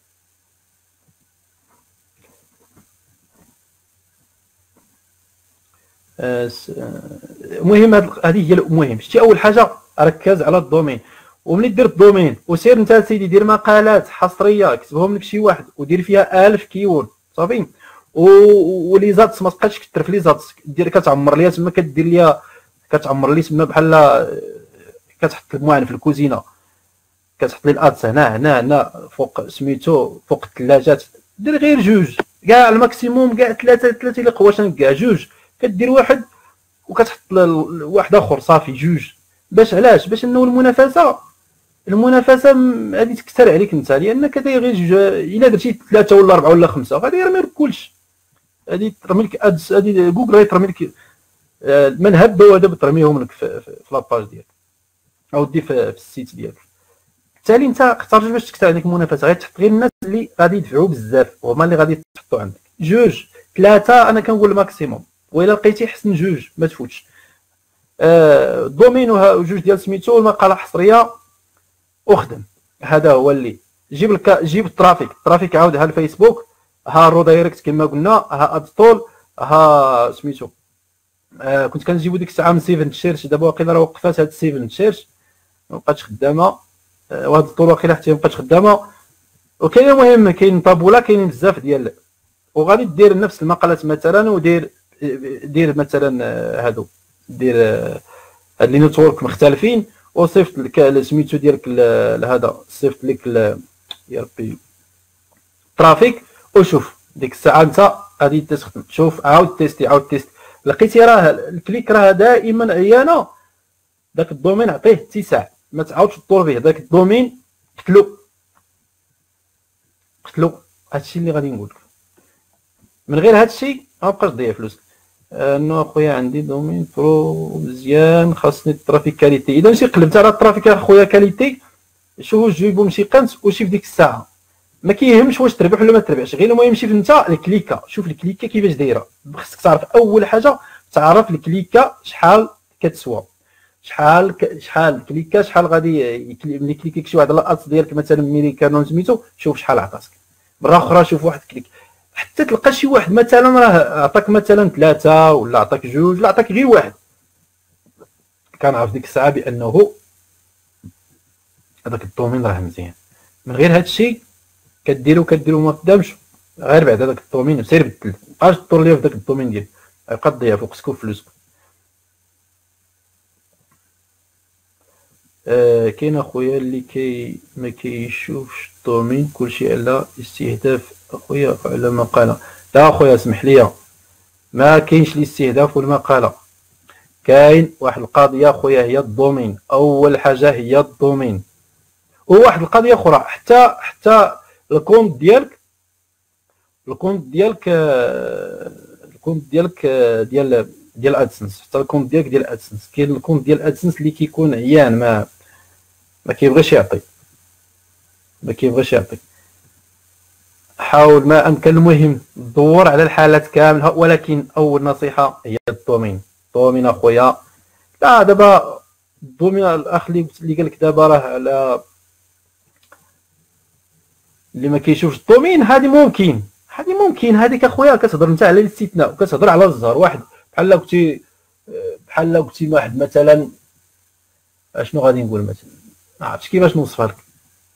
المهم هذه هي المهم. شتي اول حاجه ركز على الدومين، وملي دير الدومين وسير انت سيدي دير مقالات حصريه كتبهم لك شي واحد ودير فيها ألف كيورد صافي. ولي زاتس ما تبقاش كثر في لي زاتس، دير كتعمر ليا تما كدير ليا كتعمر لي تما بحال كتحط المعن في الكوزينه، كتحط لي الادس هنا هنا هنا فوق سميتو فوق الثلاجات، دير غير جوج كاع الماكسيموم، كاع ثلاثه ثلاثه اللي قواشن كاع جوج، كدير واحد وكتحط واحد اخر صافي جوج. باش علاش؟ باش انه المنافسه المنافسه غادي تكثر عليك انت، لانك داير غير جوج. الا درتي ثلاثه ولا اربعه ولا خمسه غادي يرمي لك كلشي، غادي ترمي لك ادس، غادي جوجل غادي ترمي لك من هبه ودابا ترميهم لك في, في, في لاباج ديالك او دي في, في السيت ديالك. بالتالي انت اختار باش تكثر عليك المنافسه، غادي تحط غير الناس اللي غادي يدفعوا بزاف وهما اللي غادي تحطوا عندك. جوج ثلاثه انا كنقول الماكسيموم، والا لقيتي حسن جوج ما تفوتش. آه الدومين وجوج ديال سميتو المقاله حصريه وخدم. هذا هو اللي جيب الك... جيب الترافيك، الترافيك عاود ها الفيسبوك، ها الرو دايركت كما قلنا، ها ادستول، ها سميتو آه كنت كنجيبو ديك الساعه من سيفن تشيرش، دابا واقيلا راه وقفات هاد سيفن تشيرش ما بقاتش خدامه، آه وهاد الطول واقيلا حتى ما بقاتش خدامه. وكاين المهم كاين طابولا، كاينين بزاف ديال، وغادي دير نفس المقالات مثلا، ودير دير مثلا هادو دير هاد لي نتورك مختلفين، وصيفط لك سميتو ديالك لهذا، صيفط لك يا ربي ترافيك، وشوف ديك الساعه انت غادي تخدم. شوف عاود تيستي عاود تيست، لقيتي راه الكليك راه دائما عيانه، داك الدومين عطيه اتساع، ما تعاودش تدور به داك الدومين، قتلو قتلو. هادشي اللي غادي نقول لك، من غير هادشي ما بقاش تضيع فلوس. انه اخويا عندي دومين برو مزيان، خاصني الترافيك كاليتي. اذا مشي قلبت على الترافيك اخويا كاليتي، شوف واش جيبو مشي قنت وشي في ديك الساعه، ما كيهمش واش تربح ولا ما تربحش، غير المهم شوف انت الكليكه، شوف الكليكه كيفاش دايره. خصك تعرف اول حاجه، تعرف الكليكه شحال كتسوى، شحال شحال الكليكه شحال غادي ملي كليكيك شي واحد على الادس ديالك مثلا ميريكانو سميتو، شوف شحال عطاتك. مره اخرى شوف واحد كليك حتى تلقى شي واحد مثلا راه عطاك مثلا ثلاثه ولا عطاك جوج ولا عطاك غير واحد، كنعرف ديك الساعه بانه هذاك الدومين راه مزيان. من غير هذا الشيء كديرو كديرو ما قدامش، غير بعد هذاك الدومين سير بدل، مابقاش تدور ليا في داك الدومين ديالك، غيبقى تضيع في وقتك وفلوسك. آه كاين اخويا اللي كي ما كيشوفش الدومين كلشي على استهداف اخويا على مقاله. لا اخويا اسمح لي، ما كاينش الاستهداف والمقاله، كاين واحد القضيه اخويا هي الدومين. اول حاجه هي الدومين، وواحد القضيه اخرى حتى حتى الكونت ديالك الكونت ديالك الكونت ديالك ديال ديال ادسنس، حتى الكونت ديالك ديال ادسنس. كاين الكونت ديال ادسنس اللي كيكون عيان، ما ما كيبغيش يعطي ما كيبغيش يعطي حاول ما امكن. المهم دور على الحالات كامله، ولكن اول نصيحه هي الدومين. الدومين اخويا، لا دابا الدومين الاخ اللي اللي قال لك دابا راه على اللي ما كيشوفش الدومين، هذه ممكن هذه ممكن هذيك اخويا كتهضر انت على الاستثناء، وكتهضر على الزهر. واحد بحال قلتي بحال قلتي واحد مثلا، اشنو غادي نقول مثلا، ما عرفتش كيفاش نوصفها لك،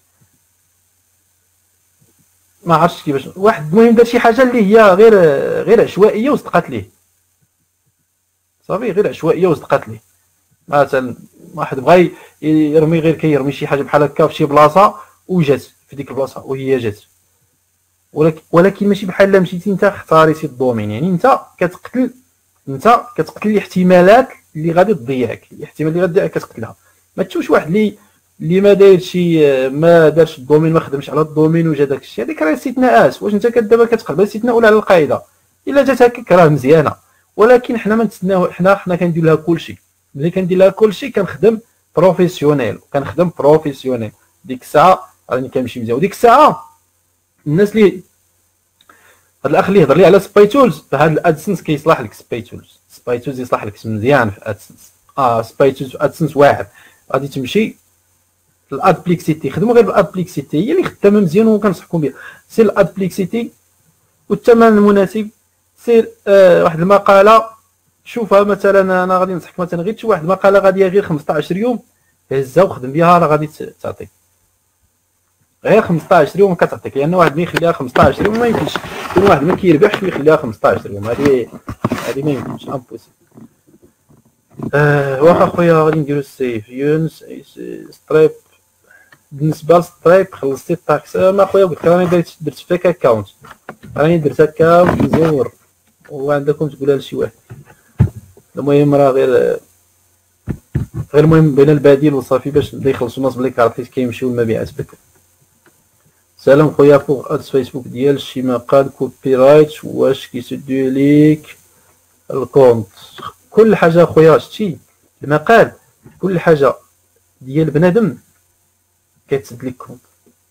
ما عرفتش كيفاش. واحد المهم دار شي حاجه اللي هي غير غير عشوائيه وصدقات ليه، صافي غير عشوائيه وصدقات ليه. مثلا واحد بغى يرمي غير كيرمي شي حاجه بحال هكا في شي بلاصه وجات في ديك البلاصه وهي جات، ولكن ولكن ماشي بحال لا مشيتي انت اختاريتي الدومين. يعني انت كتقتل انت كتقتل الاحتمالات اللي غادي تضيعك، الاحتمال اللي غادي تضيعك كتقتلها. ما تشوفش واحد اللي اللي ما دايرش ما دارش الدومين، ما خدمش على الدومين وجا داك الشيء، هذيك راه استثناءات. واش انت كدابا كتقلب الاستثناء ولا على القاعده؟ الا جات هكاك راه مزيانه، ولكن حنا ما نتسناو، حنا حنا كندير لها كلشي. ملي كندير لها كلشي كنخدم بروفيسيونيل، كنخدم بروفيسيونيل. ديك الساعه راني كنمشي مزيان. وديك الساعه الناس اللي هاد الاخ اللي يهضر لي على سباي تولز، فهاد الادسنس كيصلح لك. سباي تولز سباي تولز يصلح لك مزيان في ادسنس. اه سباي تولز ادسنس واعر. غادي تمشي الادبليكسيتي، خدموا غير بالادبليكسيتي، هي اللي خدامه مزيان وكنصحكم بها. سير الادبليكسيتي والثمن المناسب. سير آه واحد المقاله شوفها مثلا، انا غادي ننصحك مثلا غير شي واحد المقاله غاديه غير خمسطاش يوم، هزها وخدم بها، راه غادي تعطيك غير خمسطاش يوم كتعطيك. لان واحد ما يخليها خمسطاش يوم ما يمكنش، يكون واحد ما كيربحش ويخليها خمسطاش يوم، هذه هذه ما يمكنش، امبوسيبل. آه واخا خويا غادي نديرو السيف يونس ستريب. بالنسبه للستريب خلصتي الطاكس ما خويا قلت لك راني درت درت فيك اكونت راني درت اكونت مزور وعندكم تقولها لشي واحد. المهم راه غير غير المهم بين البديل وصافي باش نبدا يخلصوا الناس بلي كارت حيت كيمشيو المبيعات بك. سلام خويا فوق ادس فيسبوك ديال شي مقال كوبي رايت واش كيسدو ليك الكونت. كل حاجه خويا شتي المقال كل حاجه ديال بنادم كتسد لك كونت.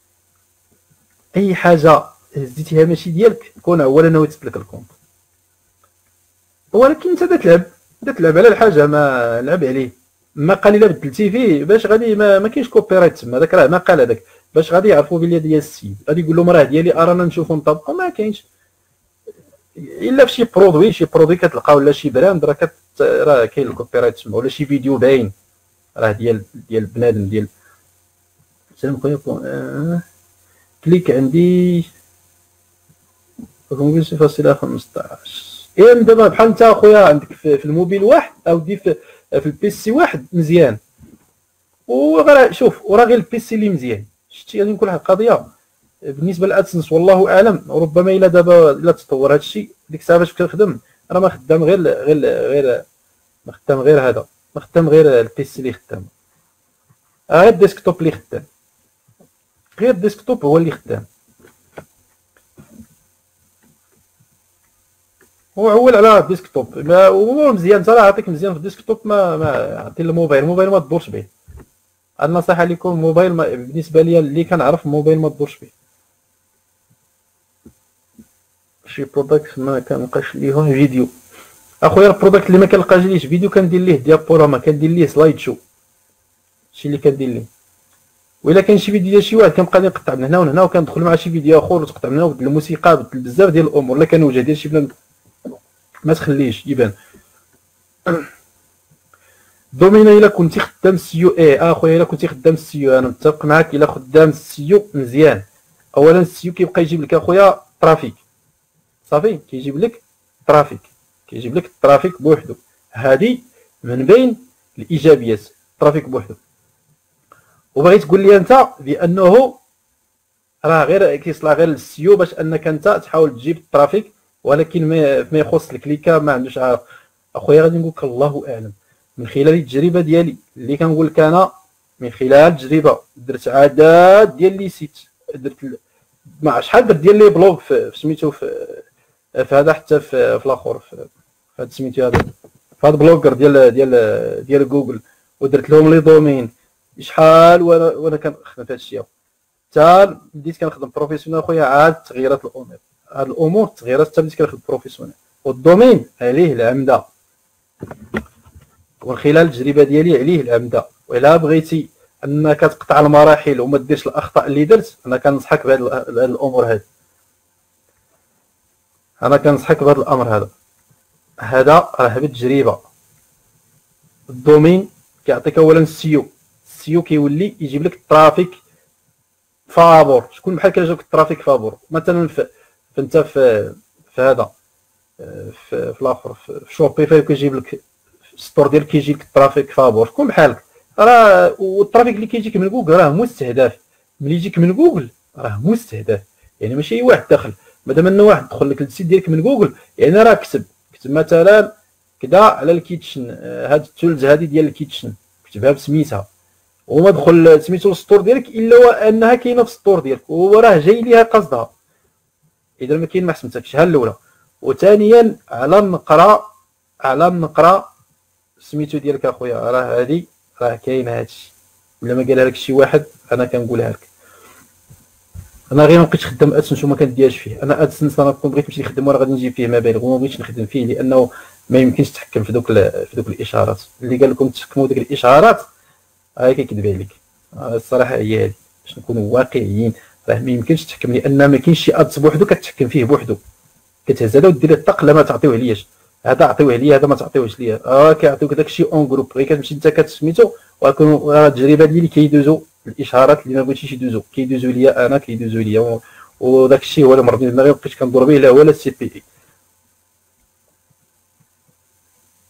اي حاجه هزيتيها ماشي ديالك كون اولا ناوي تسد لك الكونت. ولكن انت تلعب تلعب على الحاجه ما لعب عليه. مقال الا بدلتي فيه باش غادي ما, ما كاينش كوبي رايت تما هذاك راه مقال هذاك باش غادي يعرفوا بلي ديال السيد غادي يقول لهم راه ديالي ارانا نشوفوا نطبقوا ما كاينش الا في شي برودوي شي برودوي كتلقاو ولا شي براند راه كت راه كاين الكوبي رايت تما ولا شي فيديو باين راه ديال ديال بنادم ديال. سلام خويا آه. كليك عندي كونفيرسي فاصله خمسطاش. ايه دابا بحال انت اخويا عندك في, في الموبيل واحد او دي في, في البيسي واحد مزيان وغير شوف وراه غير البيسي اللي مزيان شتي غادي نقول واحد القضيه بالنسبه للادسنس والله اعلم ربما الا دابا الا تطور هذا الشيء ديك الساعه باش كنخدم راه ما خدام غير غير غير ما خدام غير هذا ما خدام غير البيسي اللي خدام غير الديسكتوب اللي خدام غير الديسكتوب هو اللي خدام. هو عول على الديسكتوب هو مزيان صراحه عطيك مزيان في الديسكتوب ما ما عطي الموبايل الموبايل ما تدورش به. النصيحه لكم الموبايل بالنسبه لي اللي كنعرف الموبايل ما تدورش به. شي برودكت ما كنلقاش ليهم فيديو اخويا البرودكت اللي ما كنلقاش ليش فيديو كندير ليه ديابوراما كندير ليه سلايد شو شي اللي كندير ليه. وإلا كاين شي فيديو ديال شي واحد كنبقى نقطع من هنا وهنا وكندخل مع شي فيديو اخر وتقطع من هنا وبدل الموسيقى بدل بزاف ديال الامور. لا كان وجه ديال شي بنادم ما تخليش يبان. دومينا الا كنتي خدام السيو ايه اخويا الا كنتي خدام السيو انا متفق معاك الا خدام السيو مزيان. اولا السيو كيبقى يجيب لك اخويا ترافيك صافي كيجيب لك ترافيك كيجيب لك الترافيك بوحدو هذه من بين الايجابيات الترافيك بوحدو. وبغيت تقول لي انت بانه راه غير كيصلى غير للسيو باش انك انت تحاول تجيب الترافيك ولكن ما يخص الكليكا ما عندوش عارف. اخويا غادي نقول لك الله اعلم من خلال التجربه ديالي اللي كنقول لك انا من خلال التجربه درت عدد ديال لي سيت درت مع شحال درت ديال لي بلوغ في سميتو في في هذا حتى في في الاخر في هذا سميتو هذا في هذا بلوغر ديال ديال ديال جوجل ودرت لهم لي دومين شحال وانا وانا كنخدم في هذا الشيء حتى بديت كنخدم بروفيسيونيل خويا عاد تغيرات الامور هاد الامور تغيرات حتى بديت كنخدم بروفيسيونيل والدومين عليه العمده ومن خلال التجربه ديالي عليه العمده. وإلا بغيتي انك تقطع المراحل وما ديرش الاخطاء اللي درت انا كنصحك بهاد الامور هذه انا كنصحك بهذا الامر هذا هذا راه بالتجربه. الدومين كيعطيك اولا السيو السيو كيولي يجيب لك الترافيك فابور شكون بحال كيجيك الترافيك فابور مثلا في فانت في في هذا في في الاخر في شوبيفاي كيجيب لك ستور ديالك كيجي لك الترافيك فابور شكون بحالك راه والترافيك اللي كيجيك من جوجل راه مستهدف ملي يجيك من جوجل راه مستهدف يعني ماشي اي واحد داخل مادام انه واحد دخل لك للسيت ديالك من جوجل يعني راه كتب كتب مثلا كدا على الكيتشن هاد التولز هادي ديال الكيتشن كتبها بسميتها وما دخل سميتو السطور ديالك الا وانها كاينه في السطور ديالك وراه جاي ليها قصدها اذا ما كاين ما حسمتكش ها الاولى. وثانيا على النقره على النقره سميتو ديالك اخويا راه هادي راه كاين هادشي الا ما قالها لك شي واحد انا كنقولها لك. انا غير ما بقيتش خدام ادسنس وما كنديرش فيه انا ادسنس انا كون بغيت نمشي نخدم راه غادي نجيب فيه مبالغ وما بغيتش نخدم فيه لانه ما يمكنش تحكم في دوك في دوك الاشارات اللي قال لكم تحكموا ديك الاشارات راه كيكذب عليك الصراحه هي هذه باش نكونوا واقعيين راه ما يمكنش تحكم لان ما كاينش شي ادس بوحدو كتحكم فيه بوحدو كتهز هذا ودير الطق لا ما تعطيوه لياش هذا عطيوه ليا هذا ما تعطيوهش ليا اه كيعطيوك داكشي اون جروب غير كتمشي انت كتسميتو وكون راه التجربه ديالي كيدوزو الاشارات اللي ما بغيتيش يدوزو كيدوزو ليا انا كيدوزو ليا وداك الشيء هو اللي مرضني دماغي مابقيتش كندور به لا هو لا السي بي اي.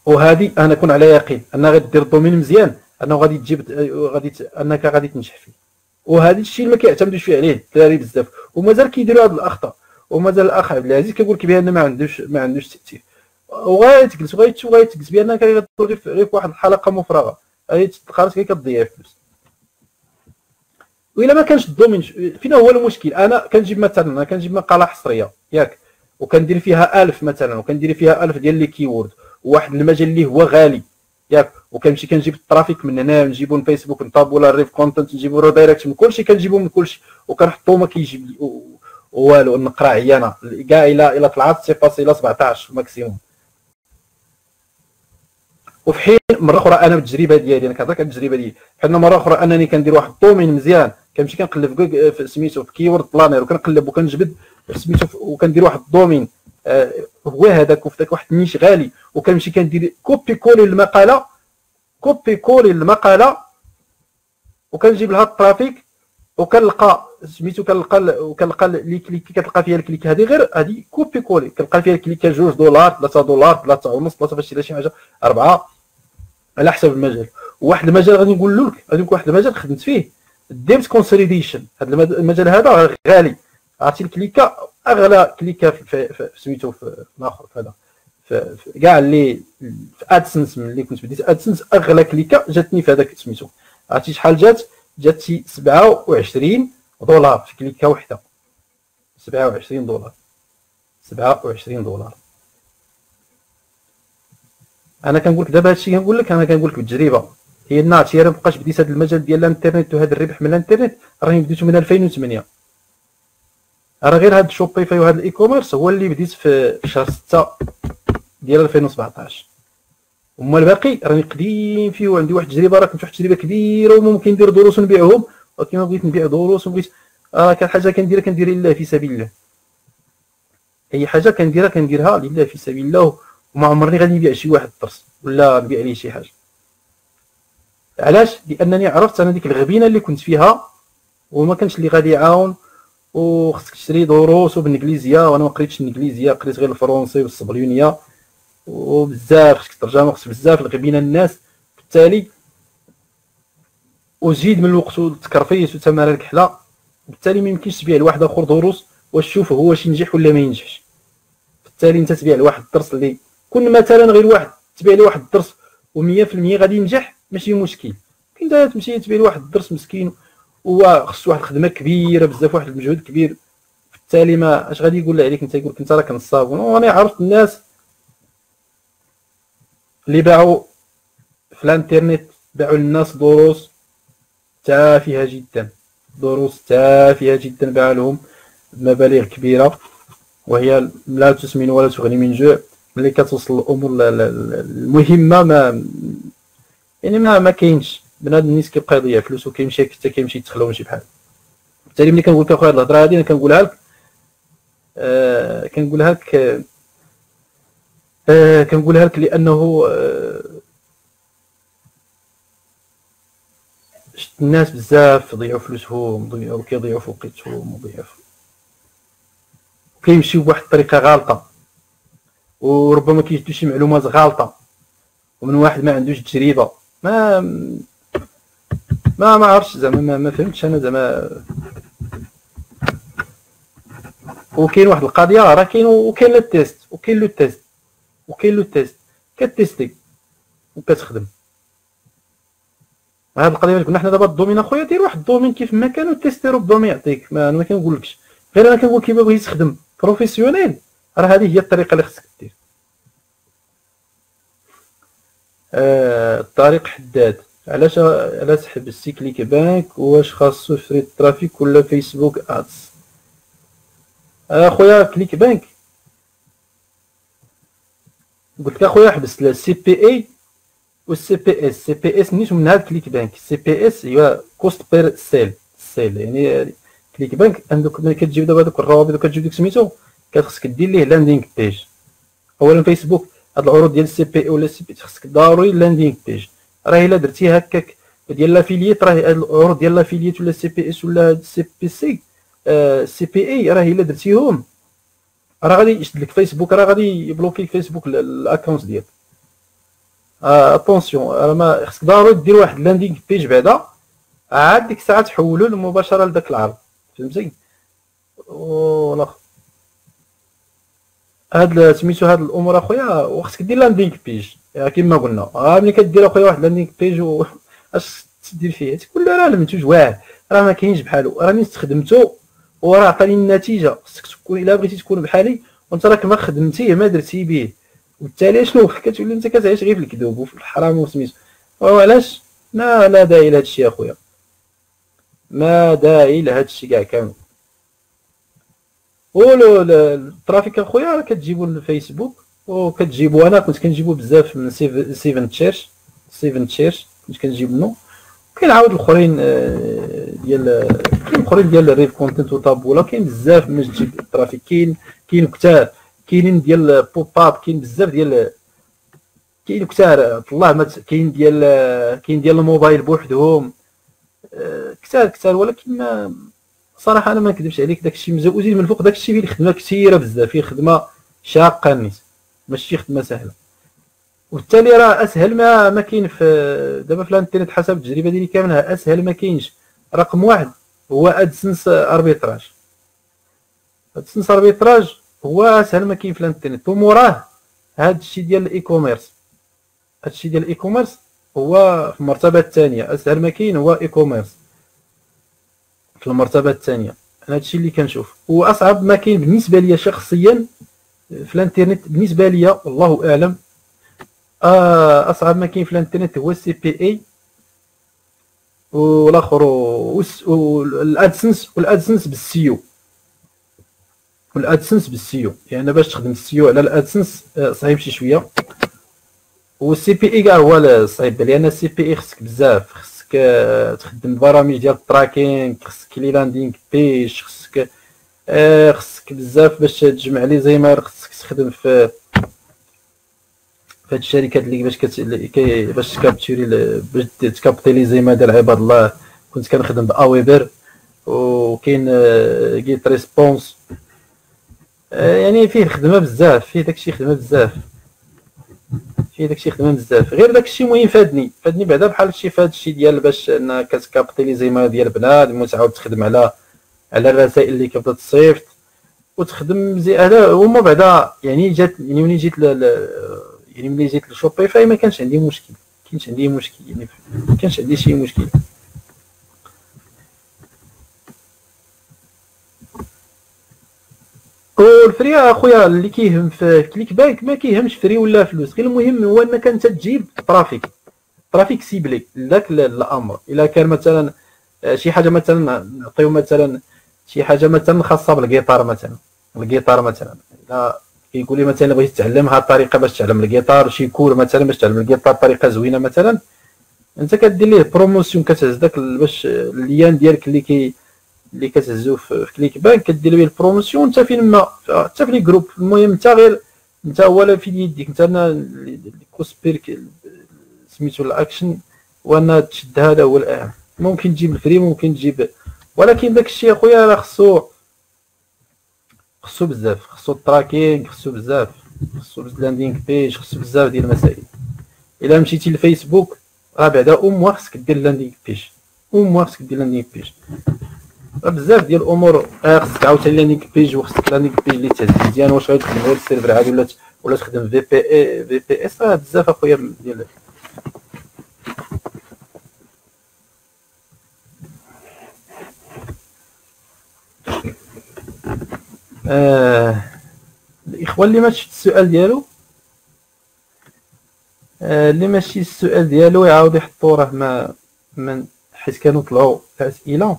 وهذه انا كون على يقين انها غادي دير الدومين مزيان، انه غادي تجيب غادي انك غادي تنجح فيه. وهذا الشيء اللي ما كيعتمدوش فيه عليه الدراري بزاف، ومازال كيديروا هذه الاخطاء. ومازال الاخ عبد العزيز كيقول لك بان ما عندوش ما عندوش تاثير، وغيتجلس وغيتشوف وغيتجلس بانك غير غير في واحد الحلقه مفرغه، غادي تلقى راسك كتضيع فلوس. وإلا ما كانش الدومين فين هو المشكل؟ انا كنجيب مثلا انا كنجيب مقاله حصريه ياك، وكندير فيها ألف مثلا، وكندير فيها ألف ديال لي كيورد، وواحد المجال اللي هو غالي ياك، وكنمشي كنجيب الترافيك من هنا، نجيبو من فيسبوك، نطابو لا ريف كونتنت، نجيبو رو دايركت، من كلشي كنجيبو من كلشي وكنحطو ما كيجيب لي والو. نقرا عيانه كاع الا الا طلعت سي باسي الى سبعطاش ماكسيموم. وفي حين مره اخرى انا بالتجربه ديالي انا كنهضرك على التجربه ديالي، بحال مره اخرى انني كندير واحد الدومين مزيان، كنمشي كنقلب في سميتو في كيورد بلانير، وكنقلب وكنجبد سميتو وكندير واحد الدومين آه هو هذاك، وفي ذاك واحد النيش غالي، وكنمشي كندير كوبي كولي المقاله كوبي كولي المقاله وكنجيب لها الترافيك، وكنلقى سميتو كنلقى وكنلقى لي كليك كتلقى فيها الكليك هذه غير هذه كوبي كولي، كنلقى فيها الكليك جوج دولار ثلاثة دولار ثلاثة ونص ثلاثة باش تشري شي حاجه أربعة على حسب المجال. وواحد المجال غادي نقول لك غادي نقول واحد المجال خدمت فيه الديبت كونسوليديشن، هذا المجال هذا غالي، عرفتي الكليكه اغلى كليكه في سميتو في الاخر في هذا في كاع اللي في ادسنس. ملي كنت بديت ادسنس اغلى كليكه جاتني في هذاك سميتو، عرفتي شحال جات؟ جات شي سبعة وعشرين دولار في كليكه وحده، سبعة وعشرين دولار سبعة وعشرين دولار. انا كنقول لك دابا هادشي كنقول لك انا كنقول لك بالتجربه، هي الناتي راه مابقاش بديت هذا المجال ديال الانترنت وهذا الربح من الانترنت راني بديتو من ألفين وثمانية، راه غير هاد شوبيفاي وهذا الاي كوميرس هو اللي بديت في شهر ستة ديال ألفين وسبعطاش. وما الباقي راني قديم فيه وعندي واحد التجربه، راه كنت واحد التجربه كبيره وممكن ندير دروس ونبيعهم، ولكن ما بغيت نبيع دروس وبغيت راه كان حاجه كنديرها كندير لله في سبيل الله، اي حاجه كنديرها كنديرها لله في سبيل الله، وما عمرني غادي نبيع شي واحد الدرس ولا نبيع ليه شي حاجه. علاش؟ لانني عرفت انا ديك الغبينه اللي كنت فيها وما كانش اللي غادي يعاون، وخصك تشري دروس وبالانجليزيه، وانا ما قريتش الانجليزيه، قريت غير الفرنسي والصبليونيه وبزاف خصك ترجم، خصك بزاف الغبينه الناس، بالتالي وزيد من الوقت والتكرفيس وتمارين الكحله، بالتالي ما يمكنش تبيع لواحد اخر دروس واش تشوف هو واش ينجح ولا ما ينجحش. بالتالي انت تبيع لواحد الدرس اللي كون مثلا غير واحد تبيع لواحد الدرس ومية في المية غادي ينجح ماشي مشكل، كاين انت تمشي تبيع لواحد الدرس مسكين وخصو واحد الخدمه كبيره بزاف واحد المجهود كبير، بالتالي ما اش غادي يقول عليك انت؟ يقول لك انت راك نصاب. وانا عرفت الناس اللي باعوا في الانترنت باعوا للناس دروس تافهه جدا، دروس تافهه جدا باعوا لهم بمبالغ كبيره، وهي لا تسمن ولا تغني من جوع. ملي كتوصل الامور المهمه ما يعني ما ما كاينش بنادم الناس كيبقى يضيع فلوس وكيمشي حتى كيمشي يتخلى وماشي بحال. بالتالي ملي كنقول لك اخويا هاد الهضره هادي انا كنقولها لك آه كنقولها لك آه كنقولها لك لانه آه شفت الناس بزاف ضيعوا فلوسهم ضيعوا كيضيعوا في وقتهم وضيعوا كيمشيو بواحد الطريقه غالطه، وربما كيجدوا شي معلومات غالطه ومن واحد ما عندوش تجربه. ما ما ما عرفتش زعما ما, ما فهمتش انا زعما. وكاين واحد القضيه راه كاين وكاين لو تيست وكاين لو تيست وكاين لو تيست كتيستي وكتخدم. هاد القضيه اللي قلنا حنا دابا الدومين اخويا دير واحد الدومين كيف ما كان وتيستي ربما يعطيك. ما انا ما كنقولكش، غير انا كنقول كيما بغيتي تخدم بروفيسيونيل راه هذه هي الطريقه اللي خصك دير. آه الطريق حداد علاش على سحب السي كليك بانك، واش خاصو يفري الترافيك ولا فيسبوك ادز؟ اخويا كليك بانك قلت لك اخويا حبس السي بي اي والسي بي اس. سي بي اس نيت من هاد كليك بانك. سي بي اس هي كوست بير سيل سيل يعني كليك بانك عندك ملي كتجيب دابا دوك الروابط وكتجيب ديك سميتو كتخصك دير ليه لاندينغ بيج. اولا فيسبوك هاد العروض ديال السي بي اي ولا السي بي خصك ضروري لاندينغ بيج. راه الا درتي هكاك ديال لافيليت راه هاد العروض ديال لافيليت ولا السي بي اس ولا السي بي سي سي بي اي راه الا درتيهم راه غادي يشد لك فيسبوك، راه غادي يبلوكي فيسبوك الاكونت ديالك. اتونسيون راه ما خصك ضروري دير واحد لاندينغ بيج بعدا، عاد ديك الساعه تحولوا مباشره لذاك العرض، فهمتي؟ ولا هاد سميتو هاد الامور اخويا، وخصك دير لاندينغ بيج كما قلنا. ها ملي كدير اخويا واحد لاندينغ بيج و اش تدير فيه؟ تقول له راه المنتوج واعر، راه ما كاينش بحالو، راني استخدمته وراه عطاني النتيجه. خصك تكون الا بغيتي تكون بحالي وانت راك ما خدمتيه ما درتي به، وبالتالي شنو كتولي انت كتعيش غير في الكذوب وفي الحرام وسميتو. وعلاش ما لا داعي لهذا الشيء اخويا، ما داعي لهذا الشيء كاع كامل. ولو الترافيك اخويا كتجيبو للفيسبوك وكتجيبو، انا كنت كنجيبو بزاف من سيفن تشيرش سيفن تشيرش كنت كنجيب منه. كاين عاود الاخرين ديال كاين الاخرين ديال الريف كونتنت وطابولا، كاين بزاف باش تجيب الترافيك. كاين كاين كتار، كاينين ديال بوب اب، كاين بزاف ديال كاين كتار طلع، كاين ديال كاين ديال الموبايل بوحدهم كتار كتار. ولكن ما صراحه انا ما نكذبش عليك، داكشي مزيان. وزيد من فوق داكشي فيه الخدمه كثيره بزاف، فيه خدمه شاقه النيت، ماشي خدمه سهله. وبالتالي راه اسهل ما ما كاين في دابا في الانترنت حسب التجربه ديالي كامله، اسهل ما كاينش. رقم واحد هو ادسنس اربيتراج. ادسنس اربيتراج هو اسهل ما كاين في الانترنت، وموراه هذا الشيء ديال الاي كوميرس. هذا الشيء ديال الاي كوميرس هو في المرتبه الثانيه، اسهل ما كاين هو اي كوميرس في المرتبه الثانيه. هذا الشيء اللي كنشوف. واصعب ما كاين بالنسبه لي شخصيا في الانترنت، بالنسبه لي والله اعلم، آه اصعب ما كاين في الانترنت هو السي بي اي والاخر والادسنس. والادسنس بالسيو، والادسنس بالسيو يعني باش تخدم السيو على الادسنس صعيب شي شويه. والسي بي اي كاع هو الصعيب، لان السي بي اي خصك بزاف، خصك تخدم برامج ديال التراكينغ، خصك لي لاندينغ بيج، خصك آه خصك بزاف باش تجمع لي زيمار، خصك تخدم في في هاد الشركات اللي باش كت... كي... باش تكابتوري باش تكابتي لي زيما ديال عباد الله. كنت كنخدم باويبر، وكاين جيت ريسبونس، يعني فيه خدمه بزاف، فيه داكشي خدمه بزاف، فيه داكشي خدمه بزاف. غير داكشي مهم فادني فادني بعدا بحال هادشي في هادشي ديال باش انك كتكابتي لي زيما ديال بنادم وتعاود تخدم على على الرسائل اللي كتبدا تصيفط وتخدم مزيان. هذا هما بعدا يعني جات يعني ملي جيت ل... يعني ملي جيت لشوبيفاي ما كانش عندي مشكل، ما كانش عندي مشكل يعني ما كانش عندي شي مشكل. والفري اخويا اللي كيهم في كليك بانك ما كيهمش فري ولا فلوس، غير المهم هو انك انت تجيب ترافيك ترافيك سيبلي لذاك الامر. الا كان مثلا شي حاجه مثلا نعطيو مثلا شي حاجه مثلا خاصه بالجيتار مثلا، الجيتار مثلا الا كيقول لي مثلا بغيتي تعلم هذه الطريقه باش تعلم الجيتار، شي كور مثلا باش تعلم الجيتار بطريقه زوينه مثلا، انت كدير ليه بروموسيون، كتهز داك باش الليان ديالك اللي كي اللي كتهزو في كليك بانك كدير به البروموسيون انت فين ما حتى في لي جروب. المهم انت غير انت هو لا في يديك انت اللي كوسبير سميتو الاكشن، وانا تشد هذا هو الاهم. ممكن تجيب الفري ممكن تجيب، ولكن داك الشيء اخويا راه خصو خصو بزاف، خصو التراكينغ، خصو بزاف، خصو اللاندينغ بيج، خصو بزاف ديال المسائل. الا مشيتي للفيسبوك راه بعدا اوم خصك دير لاندينغ بيج، اوم خصك دير لاندينغ بيج، بزاف ديال الامور. خصك عاوتاني لاندينغ بيج، وخصك لاندينغ بيج اللي تهز مزيان. واش غادي تخدم غير السيرفر عادي ولا ولا تخدم في بي اي في بي اس؟ راه بزاف اخويا ديال آه الاخوان اللي ما شفت السؤال ديالو، آه اللي ماشي السؤال ديالو يعاود يحطو، راه ما من حيت كانوا طلعوا الاسئله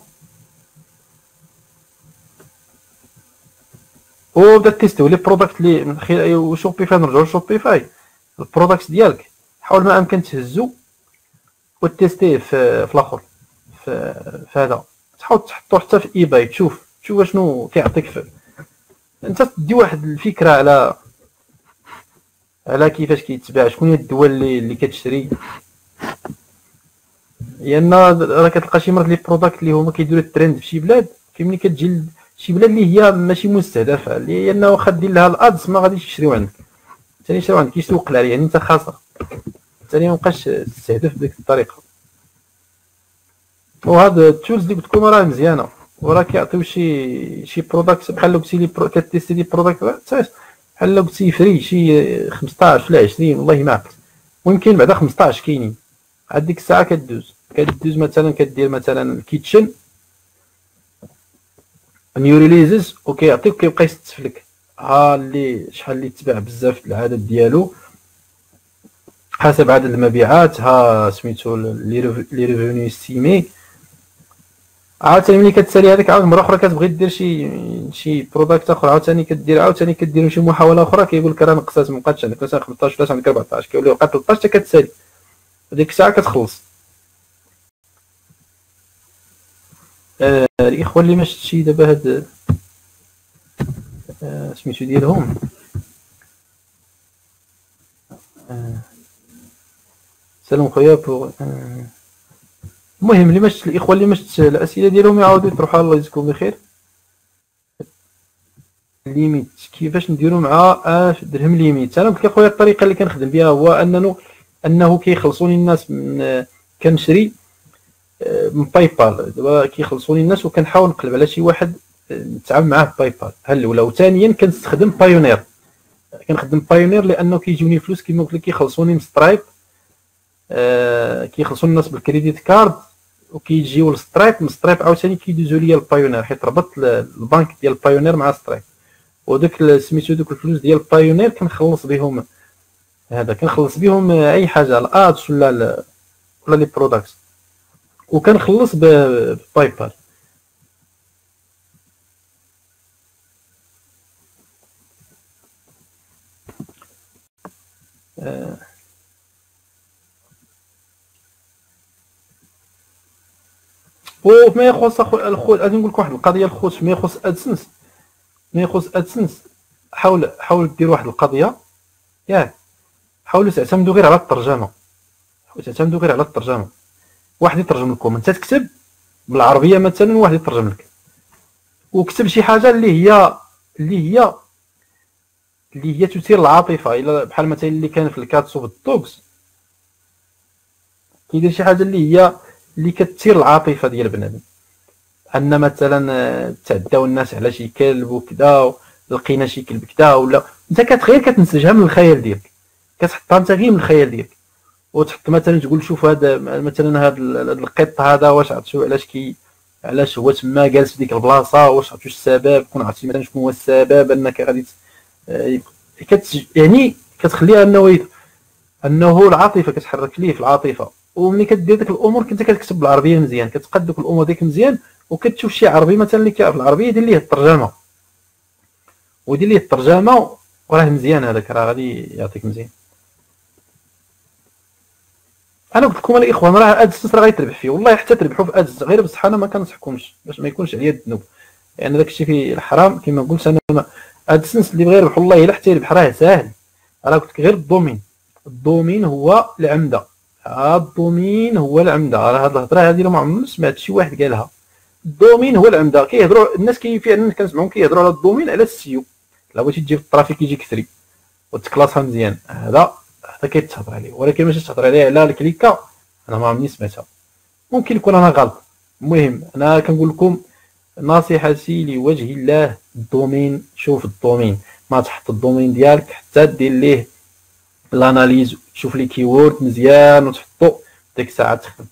وبدا تيستيو لي برودكت اللي من خلال شوبيفاي. نرجعوا لشوبيفاي، البرودكت ديالك حاول ما امكن تهزو وتيستيه في في الاخر في في هذا، تحاول تحطو حتى في اي باي، تشوف تشوف شنو كيعطيك في انت تدي واحد الفكره على على كيفاش كيتباع، شكون هي الدول اللي اللي كتشري. لان راه كتلقى شي مرات لي برودكت اللي هما كيديروا الترند في شي بلاد، فملي كتجي شي بلاد اللي هي ماشي مستهدفه، لانه واخا دير لها الادز ما غاديش يشريو عندك، ثاني يشريو عندك يسوق لها، يعني انت خاسر، انت بالتالي ما بقاش تستهدف بديك الطريقه. وهاد التولز اللي قلت لكم راه مزيانه، وراه كيعطيو شي شي برودكت بحال لو قلتي لي برو... كتيستي دي برودكت بحال لو قلتي فري شي خمسطاش ولا عشرين والله ما عرفت، ويمكن بعدا خمسطاش كاينين. عاد ديك الساعه كدوز كدوز مثلا كدير مثلا الكيتشن نيو ريليزز وكيعطيك كيبقى يستف لك ها اللي شحال اللي تباع بزاف العدد ديالو حسب عدد المبيعات، ها سميتو لي ريفوني استيمي. عاوتاني ملي كتسالي هذيك عاود مره اخرى كتبغي دير شي شي برودكت اخر، عاوتاني كدير عاوتاني كدير شي محاوله اخرى كيقول لك راه نقصات ما بقاتش عندك مثلا خمسطاش ولا عندك أربعطاش، كيولي بقات ثلاثطاش حتى كتسالي ديك الساعه كتخلص. آه الاخوان اللي ما شفتش دابا هاد آه سميتو ديالهم آه سلام خويا بو آه المهم اللي ما شفت الاخوان اللي ما شفت الاسئله ديالهم يعاودوا يطرحوا الله يجزيكم بخير. ليميت كيفاش نديرو مع اش درهم ليميت؟ انا قلت لك خويا الطريقه اللي كنخدم بها هو انه انه كيخلصوني الناس من كنشري من باي بال، دابا كيخلصوني الناس وكنحاول نقلب على شي واحد نتعامل معاه باي بال هل الاولى. وثانيا كنستخدم بايونير، كنخدم بايونير لانه كيجوني فلوس كيما قلت لك كيخلصوني من سترايب، آه كيخلصوني الناس بالكريديت كارد وكيجيو للسترايب، من سترايب عاوتاني كيدوزو ليا البايونير حيت ربط البنك ديال البايونير مع سترايب، ودوك سميتو دوك الفلوس ديال البايونير كنخلص بهم هذا كنخلص بهم اي حاجه الادس ولا ولا لي برودكت، وكنخلص بباي بال. آه. وفيما يخص الخوت غادي نقول لك واحد القضيه الخوت فيما يخص ادسنس، ما يخص ادسنس حاول حاول دير واحد القضيه ياك، حاولوا تعتمدوا غير على الترجمه، حاولوا تعتمدوا غير على الترجمه. واحد يترجم لكم انت تكتب بالعربيه مثلا واحد يترجم لك، وكتب شي حاجه اللي هي اللي هي اللي هي تثير العاطفه، الا بحال مثلا اللي كان في الكاتسو بالدوكس كيدير شي حاجه اللي هي اللي كتثير العاطفه ديال بنادم، ان مثلا تعداو الناس على شي كلب وكذا لقينا شي كلب كذا، ولا انت كتغير كتنسجها من الخيال ديالك، كتحطها انت غير من الخيال ديالك، وتحط مثلا تقول شوف هذا مثلا هذا القط هذا واش عرفتو علاش كي علاش هو تما جالس في ديك البلاصه، واش عرفتو السبب، كون عرفتي مثلا شكون هو السبب انك غادي كت يعني كتخليها انه انه العاطفه كتحرك ليه في العاطفه. وملي كدير ديك الامور كنت كتكتب بالعربيه مزيان، كتقاد دوك الامور ديك مزيان، وكتشوف شي عربي مثلا اللي كيعرف العربيه دير ليه الترجمه ودير ليه الترجمه وراه مزيان هذاك راه غادي يعطيك مزيان. انا قلت لكم الاخوان راه ادسنس راه غيتربح فيه والله، حتى تربحوا في ادسنس، غير بصح انا ما كنصحكمش باش ما يكونش عليا الذنوب، لان يعني داك الشيء فيه الحرام كما قلت انا. ما ادسنس اللي بغى يربح والله الا حتى يربح راه ساهل، راه قلت لك غير الدومين، الدومين هو العمده، ها الدومين هو العمده، راه هاد الهضره هادي ما عمرني سمعت شي واحد قالها. الدومين هو العمده، كيهضروا الناس كي فعلا كنسمعهم كيهضروا على الدومين على السيو، لا بغيتي تجيب الترافيك يجيك ثري وتكلاصها مزيان، هذا هذا كيتهضر عليه، ولكن ماشي تهضر عليه على الكليكه انا ما عمرني سمعتها، ممكن يكون انا غلط. المهم انا كنقول لكم نصيحتي لوجه الله الدومين، شوف الدومين ما تحط الدومين ديالك حتى دير ليه الاناليز، تشوف لي كيورد مزيان وتحطو ديك الساعه تخدم.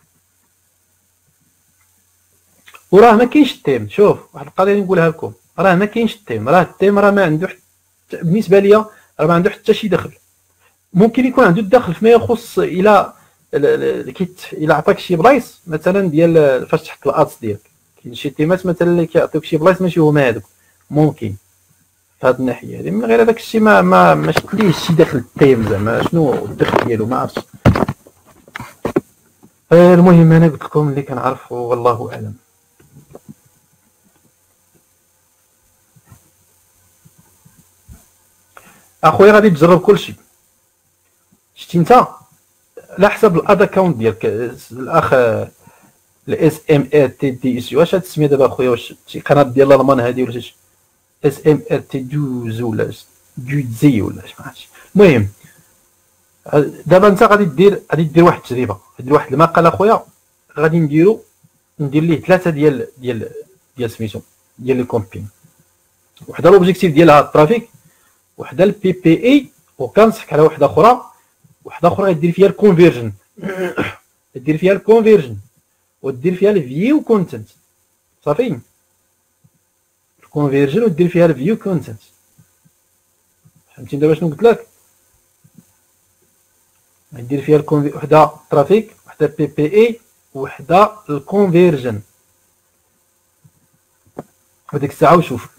وراه ما كاينش التيم، شوف واحد القضيه نقولها لكم، راه ما كاينش التيم، راه التيم راه ما عنده حتى بالنسبه ليا راه ما عنده حتى شي دخل. ممكن يكون عنده الدخل فيما يخص الى كيت الى عطاك شي بلايص مثلا ديال فاش تحط الادس ديالك، كاين شي تيمات مثلا اللي كيعطيوك شي بلايص ماشي هما هذوك، ممكن في هذه الناحيه هذه، من غير هذاك الشيء ما ما ما شفتليش شي دخل التيم زعما شنو الدخل ديالو ما عرفتش. المهم انا قلت لكم اللي كنعرف والله اعلم. اخويا غادي تجرب كلشي، شتي انت على حسب الاد اكونت ديالك الاخ الاس ام ار تي دي اس، واش هاد السميه دابا اخويا واش شي قناه ديال الالمان هادي ولا شي اس ام ار تي دوز ولا دوزي ولا اش ما عرفتش. المهم دابا انت غادي دير غادي دير واحد التجربه، دير واحد المقال اخويا، غادي نديرو ندير ليه ثلاثه ديال ديال ديال سميتو ديال لي كومبين. وحده لوبجيكتيف ديالها الترافيك، وحده البي بي اي، وكنصحك على وحده اخرى، وحده اخرى غدير فيها الكونفيرجن دير فيها الكونفيرجن ودير فيها الفيو كونتنت. صافي، الكونفيرجن ودير فيها الفيو كونتنت. فهمتي دابا شنو قلت لك؟ غدير فيها الكونفي وحده ترافيك، وحده بي بي اي، وحده الكونفيرجن. وديك الساعه وشوف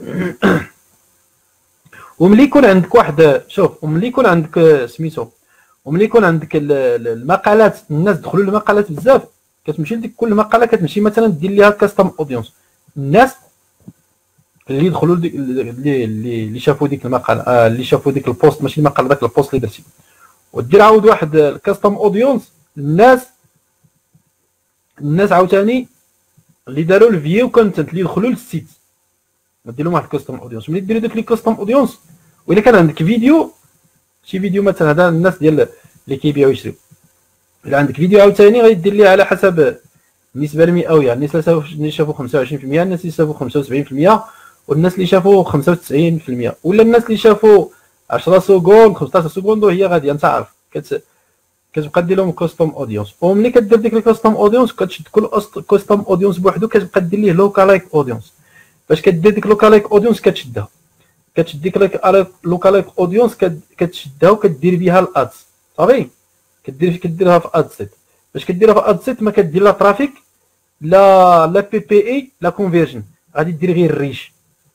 وملي يكون عندك واحد، شوف، وملي يكون عندك سميتو وملي يكون عندك المقالات، الناس دخلوا المقالات بزاف، كتمشي لديك كل مقاله كتمشي مثلا دير ليها كاستم اودينس. الناس اللي دخلوا اللي اللي شافوا ديك المقاله، آه اللي شافوا ديك البوست، ماشي المقاله، داك البوست اللي درتي، ودير عاود واحد الكاستم اودينس. الناس الناس عاوتاني اللي داروا الفيو كونتنت اللي دخلوا للسيت، دير لهم واحد الكاستم اودينس. ملي ديروا داك لي كاستم اودينس، والا كان عندك فيديو، شي فيديو مثلا، هذا الناس ديال اللي كيبيعوا يشريو، الا عندك فيديو عاوتاني غادي دير ليه على حسب النسبه المئويه. الناس اللي شافوا خمسة وعشرين بالمئة، الناس اللي شافوا خمسة وسبعين بالمئة، والناس اللي شافوا خمسة وتسعين بالمئة، ولا الناس اللي شافوا عشرة سكوند خمسطاش سكوند، وهي غاديه انت عارف كت كتبقى دير لهم كاستم اودينس. وملي كدير ديك الكاستم اودينس كتشد كل كاستم اودينس بوحدو، كتبقى دير ليه لوكالايك اودينس. باش كدير ديك لوكالايك اودينس كتشدها، كتشد ديك لوكالايك اودينس كتشدها وكدير بها الادز. صافي، كدير كديرها في ادسيت. باش كديرها في ادسيت ما كدير لا ترافيك لا لا بي بي اي لا كونفيرجن، غادي دير غير الريش.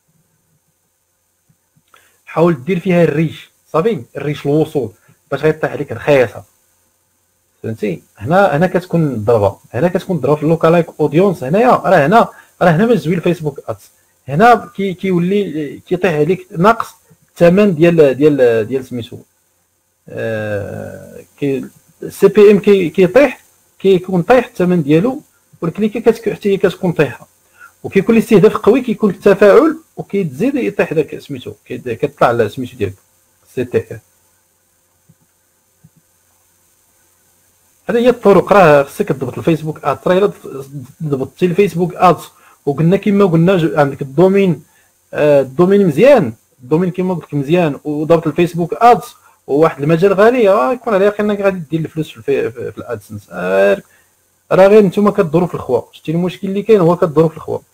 حاول دير فيها الريش. صافي، الريش الوصول باش غيطيح عليك رخيصه. فهمتي؟ هنا هنا كتكون الضربه، هنا كتكون الضربه في اللوكالايك اودينس. هنايا راه هنا راه هنا ما زوين الفيسبوك ادز. هنا كي كيولي كيطيح عليك نقص الثمن ديال ديال ديال سميتو آه كي سي بي ام كي كيطيح، كيكون طايح الثمن ديالو، والكليكه حتى هي كتكون طايحه. وكيكون الاستهداف قوي، كيكون التفاعل، وكيتزيد يطيح داك سميتو، كتطلع سميتو ديالك سي تي ار. هذه هي الطرق. راه خصك تضبط الفيسبوك ادز. راه الا ضبطتي الفيسبوك ادز وقلنا كما قلنا عندك الدومين، آه الدومين مزيان، الدومين كما قلت لك مزيان، وضبط الفيسبوك ادز وواحد المجال غالي، آه يكون على يقين انك غادي دير الفلوس في, في, في, في الادسنس. آه راه غير نتوما كدوروا في الخوا. شتي المشكل اللي كاين هو كدوروا في الخوا.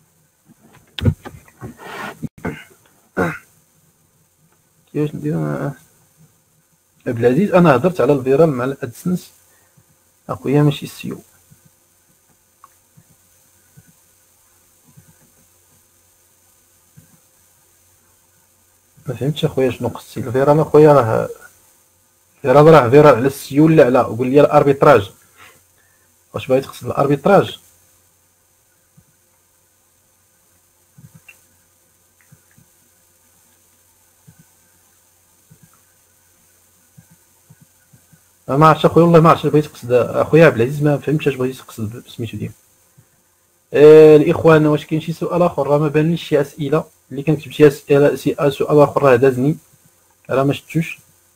كيفاش ندير عبد العزيز؟ انا هضرت على الفيرال مع الادسنس اخويا، ماشي السيو. ما فهمتش اخويا شنو قصتي. الفيرال اخويا راه فيرال راه فيرال على السيو ولا على، قول لي الاربيتراج. واش باغي تقصد الاربيتراج؟ ما عرفتش اخويا، والله ما عرفتش بغيتي تقصد اخويا عبد العزيز. ما فهمتش اش بغيتي تقصد بسميتو ديالك. آه الاخوان، واش كاين شي سؤال اخر؟ راه ما بانليش شي اسئله. اللي كنكتب شي اسئله سؤال اخر راه دازني، راه ما شفتوش.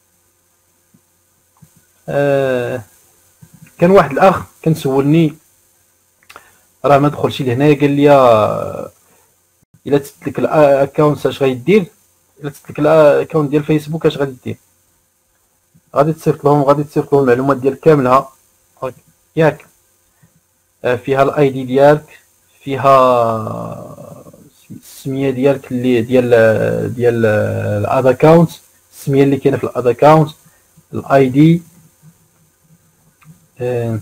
آه كان واحد الاخ كان سولني، راه ما دخلش لهنايا، قال لي الا تسد لك الاكونت اش غيدير، الا تسد لك الاكونت ديال فيسبوك اش غادي دير؟ غادي تصيفط لهم غادي تصيفط لهم المعلومات ديالك كاملها ياك، فيها الاي دي ديالك، فيها السميه ديالك اللي ديال ديال الاد اكونت، السميه اللي كاينه في الاد اكونت، الاي دي. آه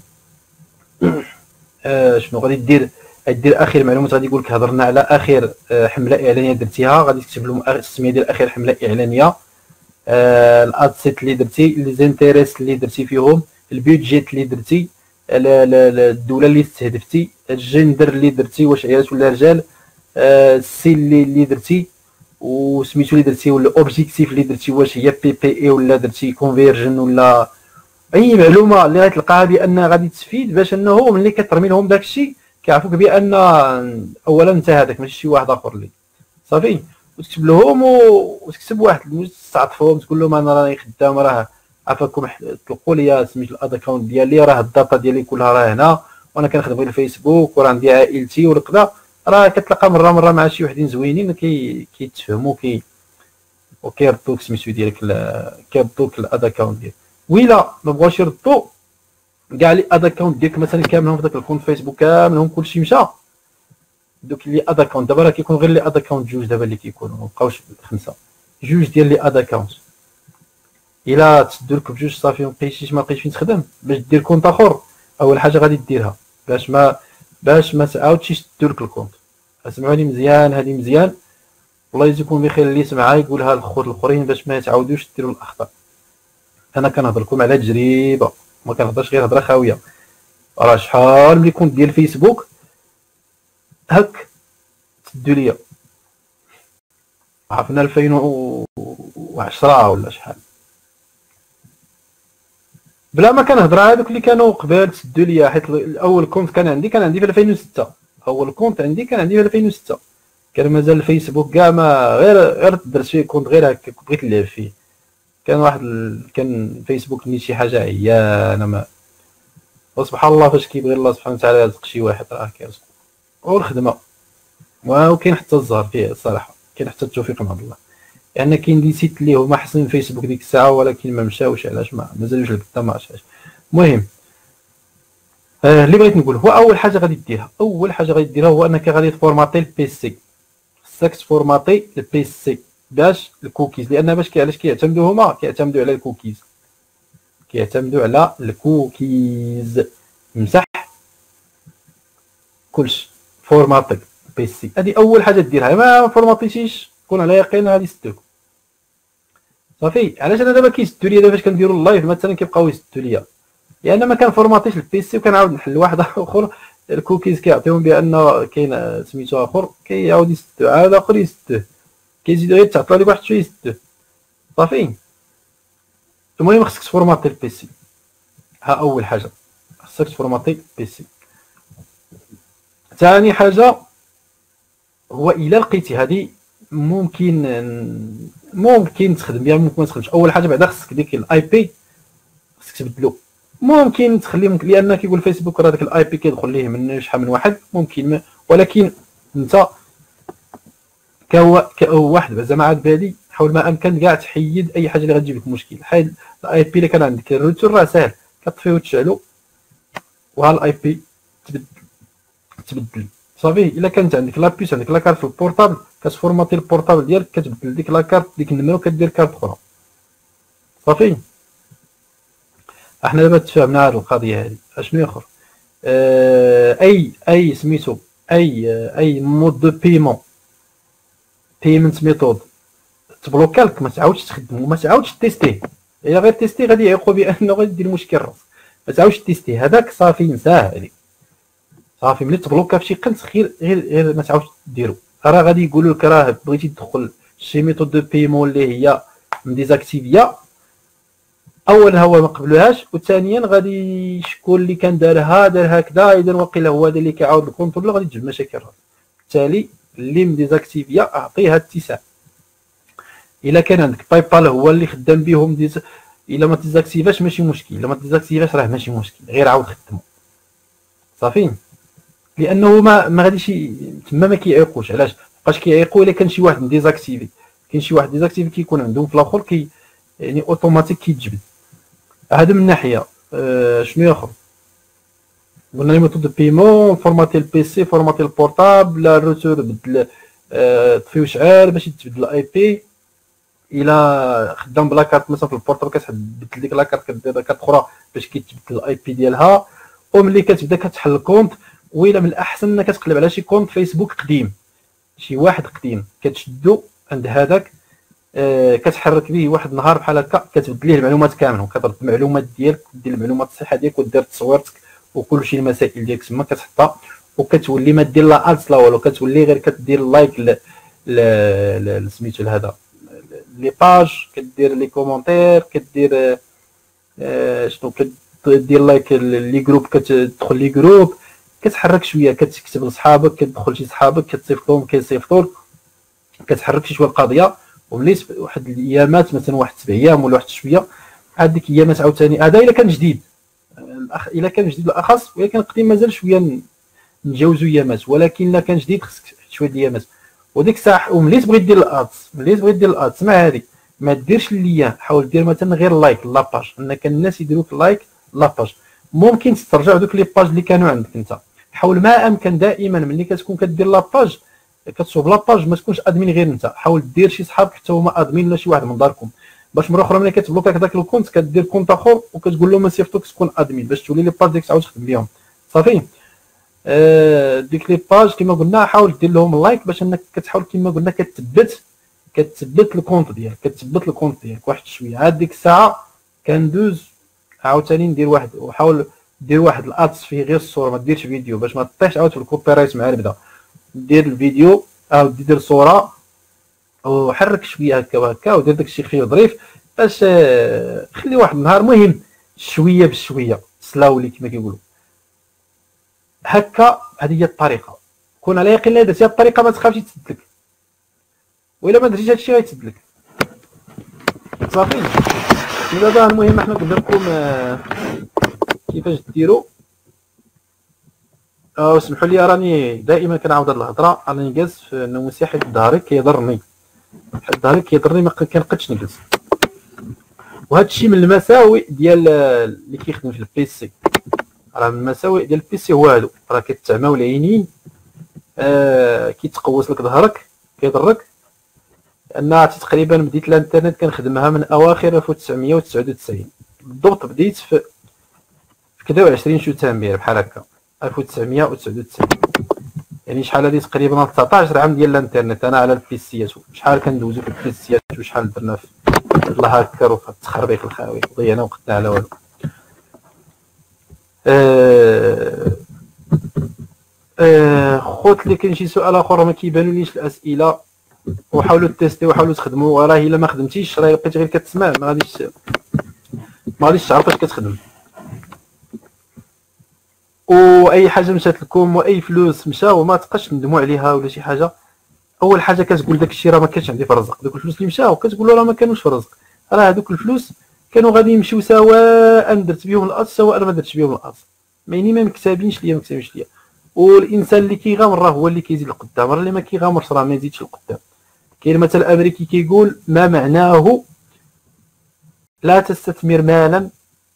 آه شنو غادي دير؟ غدير اخر معلومات، غادي يقول لك هضرنا على اخر حمله اعلانيه درتيها، غادي تكتب لهم السميه ديال اخر حمله اعلانيه، آه الادسيت اللي درتي، لي زانتيريس اللي درتي فيهم، البيدجيت اللي درتي، الدوله اللي استهدفتي، الجندر اللي درتي، واش عيالات ولا رجال، آه السي اللي, اللي درتي، وسميتو اللي درتي، ولا اوبجيكتيف اللي درتي، واش هي بي بي اي ولا درتي كونفيرجن، ولا اي معلومه اللي غتلقاها بان غادي تفيد، باش انه ملي كترمي لهم داكشي كيعرفوك بان اولا انت هذاك ماشي شي واحد اخر اللي صافي. وتكتب لهم وتكتب واحد، تستعطفهم، تقول لهم انا راني خدام، راه عافاكم طلقوا لي سميت الاداكونت ديالي، راه الداتا ديالي كلها راه هنا، وانا كنخدم غير الفيسبوك وراه عندي عائلتي والكذا. راه كتلقى مره مره مع شي وحدين زوينين كي كيتفهموا كي وكيردوك سميتو ديالك كيردوك الاداكونت ديالك. ويلا ما بغاوش يردوا كاع لي اداكونت ديالك مثلا كاملهم في داك الكونت فيسبوك كاملهم كلشي مشى، دوك لي اداكونت دابا راه كيكون غير لي اداكونت جوج دابا اللي كيكونوا، مابقاوش خمسه، جوج ديال لي اداكونت. الا تسدوا لك بجوج صافي مبقيتيش ما بقيتش فين تخدم باش دير كونت اخر، اول حاجه غادي ديرها باش ما باش ما تعاودش يسدوا لك الكونت. اسمعوني مزيان، هذه مزيان، الله يجزيكم بخير اللي سمعها يقولها للخوت الاخرين باش ما تعاودوش ديروا الاخطاء. انا كنهضر لكم على تجربه، ما كنهضرش غير هضره خاويه. راه شحال ملي كنت ديال الفيسبوك هك تسدوا ليا، عرفنا ألفين وعشرة ولا شحال، بلا ما كنهضر على هذوك اللي كانوا قبل تسدوا ليا. حيت الاول كونت كان عندي كان عندي في ألفين وستة، اول كونت عندي كان عندي في ألفين وستة، كان مازال الفيسبوك كاع ما غير غير درت فيه كونت غير هكا بغيت نلعب فيه. كان واحد ال... كان فيسبوك نيت شي حاجه عيانه ما، وسبحان الله فاش كيبغي الله سبحانه وتعالى يرزق شي واحد راه كيرزقو. والخدمه وكاين حتى الزهر فيه الصراحه، كاين حتى التوفيق من عند الله. يعني كاين دي سيت اللي هما حاصلين فيسبوك ديك الساعه ولكن ما مشاوش، علاش ما مازالوش لقدا ما عرفتش. المهم آه اللي بغيت نقول هو اول حاجه غادي ديرها، اول حاجه غادي ديرها هو انك غادي تفورماتي البيسي. خصك تفورماتي البيسي باش الكوكيز، لان باش كي علاش كيعتمدوا هما كيعتمدوا على الكوكيز، كيعتمدوا على الكوكيز. مسح كلشي، فورماتي البيسي، هذه اول حاجه ديرها. ما فورماتيتيش كون على يقين غادي يسدوك صافي. علاش انا دابا كيسدوا لي دابا فاش كنديروا اللايف مثلا كيبقاو يسدوا لي، لان يعني ما كنفورماتيش البيسي وكنعاود نحل واحد اخر الكوكيز كيعطيهم بان كاين سميتو اخر كيعاود يسدو، عاد اخر يسدوه، كيزيدو غير تعطيو لك واحد شويه يسدوه صافي. المهم خصك تفورماتي البيسي، ها اول حاجه خصك تفورماتي البيسي. ثاني حاجه هو الا لقيتي هذه ممكن ممكن تخدم بها ممكن ما تخدمش. اول حاجه بعدا خصك ديك الاي بي خصك تبدلو، ممكن تخليه ممكن لان كيقول فيسبوك راه داك الاي بي كيدخل ليه من شحال من واحد ممكن ما، ولكن انت كواحد زعما عاد بالي حاول ما امكن كاع تحيد اي حاجه اللي غتجيب لك مشكل. حيد الاي بي اللي كان عندك الروتور راه ساهل كطفيه وتشعلو وها الاي بي تبدل تبدل صافي. الا كانت عندك لابيس عندك لاكارت في البورطابل كتفورماتي البورطابل ديالك كتبدل ديك لاكارت ديك النمره وكدير كارت اخرى صافي. احنا دابا تفاهمنا هذه القضيه هذه. اشنو اخر آه اي اي سميتو اي اي مود دو بيمون بيمنت ميثود تبلوكا لك ما تعاودش تخدم وما تعاودش تيستيه. الا غير تيستي غادي يعيقوا بانه غادي دير مشكل راس، ما تعاودش تيستي هذاك صافي نساه عليك صافي. ملي تبلوكا فشي قنت غير غير غير ما تعاودش ديرو. راه غادي يقولوا لك راه بغيتي تدخل شي ميثود دو بيمون اللي هي مديزاكتيفيا، اولا هو ما قبلوهاش، وثانيا غادي شكون اللي كان دارها دار هكذا اذا وقيلا هو هذا اللي كيعاود الكونترول غادي تجيب مشاكل راس. بالتالي اللي مديزاكتيفيا اعطيها التسع. الا كان عندك باي بال هو اللي خدام بهم ديز... الا ما ديزاكتيفاش ماشي مشكل، الا ما ديزاكتيفاش راه ماشي مشكل غير عاود خدمو صافي. لانه ما ما غاديش تما ما كيعيقوش. علاش بقاش كيعيقوا الا كان شي واحد مديزاكتيفي، كاين شي واحد ديزاكتيفي كيكون عندهم في الاخر كي يعني اوتوماتيك كيتجبد. هذا من ناحيه. أه شنو اخر قلنا لي ميثود دو بيمون فورماتي البيسي فورماتي البورطابل الروتور بدل أه طفي وشعل باش يتبدل الاي بي. الا خدام بلا كارت مثلا في البورطابل كتبدل ديك لاكارت كدير كارت اخرى باش كيتبدل الاي بي ديالها. وملي كتبدا كتحل الكونت ويلا من الاحسن انك تقلب على شي كونت فيسبوك قديم، شي واحد قديم كتشدو عند هذاك آه كتحرك به واحد النهار بحال هكا كتبدل ليه المعلومات كاملين وكترد المعلومات ديالك ودير المعلومات الصحه ديالك ودير تصويرتك وكلشي المسائل ديالك تما كتحطها وكتولي ما دير لا الت لا والو، كتولي غير كدير لايك ل سميتو لهذا لي باج، كدير لي كومونتير، كدير آه شنو كدير لايك لي جروب، كتدخل لي جروب كتحرك شويه كتكتب لصحابك كتدخل شي صحابك كتصيفطهم كيصيفطوك كتحرك شي شويه القضيه. وملي واحد الايامات مثلا واحد سبع ايام ولا واحد شويه هاد ديك ايامات عاوتاني هذا الا كان جديد الاخ الا كان جديد بالاخص، ولكن نقدر مازال شويه نتجاوزوا ايامات، ولكن الا كان جديد خصك شويه ديال ايامات. وديك الساعه وملي تبغي دير الادس ملي تبغي دير الادس مع هذه ما ديرش اللي حاول دير مثلا غير لايك لاباج، ان كان الناس يديروك لايك لاباج. ممكن تسترجع دوك لي باج اللي كانوا عندك انت. حاول ما امكن دائما ملي كتكون كدير لاباج كتصوب لاباج ما تكونش ادمين غير انت، حاول دير شي صحاب حتى هما ادمين ولا شي واحد من داركم، باش مره اخرى ملي كتبلوكا داك الكونت كدير كونت اخر وكتقول لهم صيفطوك تكون ادمين باش تولي لي باج ديك تعاود تخدم بهم صافي. آه ديك لي باج كما قلنا حاول دير لهم لايك باش انك كتحاول كما قلنا كتثبت كتثبت الكونت ديالك كتثبت الكونت ديالك واحد شويه. عاد ديك الساعه كندوز عاوتاني ندير واحد وحاول دير واحد الادس فيه غير الصوره ما ديرش فيديو باش ما تطيحش عاود في الكوبي رايت مع البدا. دير الفيديو او دير صوره وحرك شويه هكا وهكا ودير داكشي خفيف ظريف باش خلي واحد النهار مهم شويه بشويه سلاولي كما كيقولوا هكا. هذه هي الطريقه، كون على يقين لا درتي هذه الطريقه ما تخافش تسدلك، والا ما درتيش هادشي غيتسدلك صافي. دابا المهم حنا قلنا لكم كيفاش ديروا. اه اسمحوا لي راني دائما كنعاود هاد الهضره، راني جالس في النوموسيه حيت ظهري كيضرني حيت ظهري كيضرني ما كنقدش نجلس، وهذا الشيء من المساوئ ديال اللي كيخدم في البيسي. راه من المساوئ ديال البيسي هو هادو، راه كتعماو العينين آه كيتقوس لك ظهرك كيضرك. انا تقريبا بديت الانترنت كنخدمها من اواخر ألف وتسعمية وتسعة وتسعين بالضبط، بديت في في كذا وعشرين شتنبر بحال هكا ألف وتسعمية وتسعة وتسعين، يعني شحال هادي تقريبا تسعطاش عام ديال الانترنت انا على البيسيات. شحال كندوزو في البيسيات وشحال درنا في الهاكر وفي التخربيق الخاوي ضيعنا وقتنا على والو. أه أه خوت اللي كاين شي سؤال اخر ما كيبانوليش الاسئله وحاولوا تيستيو وحاولوا تخدموا، وراه الا ما خدمتيش راه بقيتي غير كتسمع ما غاديش ما غاديش تعرف اش كتخدم. واي حاجه مشات لكم واي فلوس مشاو ما تبقاش تندموا عليها ولا شي حاجه. اول حاجه كتقول داك الشيء راه ما كانش عندي في الرزق، دوك الفلوس اللي مشاو كتقول راه ما كانوش في الرزق، راه هذوك الفلوس كانوا غادي يمشيو سواء درت بهم الاصل سواء ما درتش بهم الاصل، يعني ما مكتابينش ليا ما مكتابينش ليا. والانسان اللي كيغامر راه هو اللي كيزيد لقدام، راه اللي ما كيغامرش راه ما يزيدش لقدام. كاين مثل امريكي كيقول ما معناه لا تستثمر مالا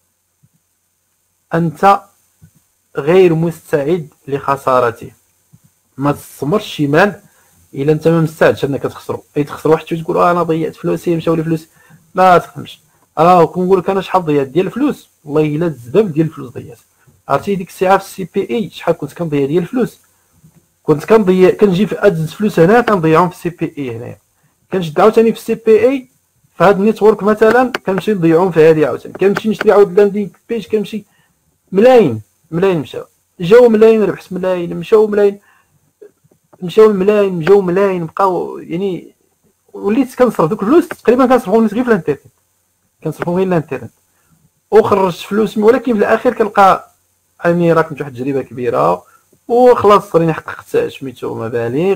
انت غير مستعد لخسارته. ما تستثمرش شي مال الا انت ما مستعدش انك تخسرو، اي تخسر واحد تقول اه انا ضيعت فلوسي مشاو لي فلوس، ما تفهمش. راه كنقول لك انا شحال ضيعت ديال الفلوس، والله الا الزباب ديال الفلوس ضيعت. عرفتي ديك الساعه في السي بي اي شحال كنت كنضيع ديال الفلوس، كنت كنضيع كنجي في ادز فلوس هنا كنضيعهم في السي بي اي هنايا، كنشد عاوتاني في السي بي اي في هاد النيتورك مثلا كنمشي نضيعهم في هذه عاوتاني، كنمشي نشري عاود لاندينغ بيج كنمشي ملايين ملايين مشاو جاو ملايين ربحت ملايين مشاو ملايين مشاو ملايين جاو ملايين بقاو، يعني وليت كنصرف دوك الفلوس تقريبا كنصرفهم غير في الانترنت كنصرفهم غير الانترنت وخرجت فلوس، ولكن في الاخير كنلقى يعني راه كنت واحد التجربه كبيره وخلاص راني حققت سميتو مبالغ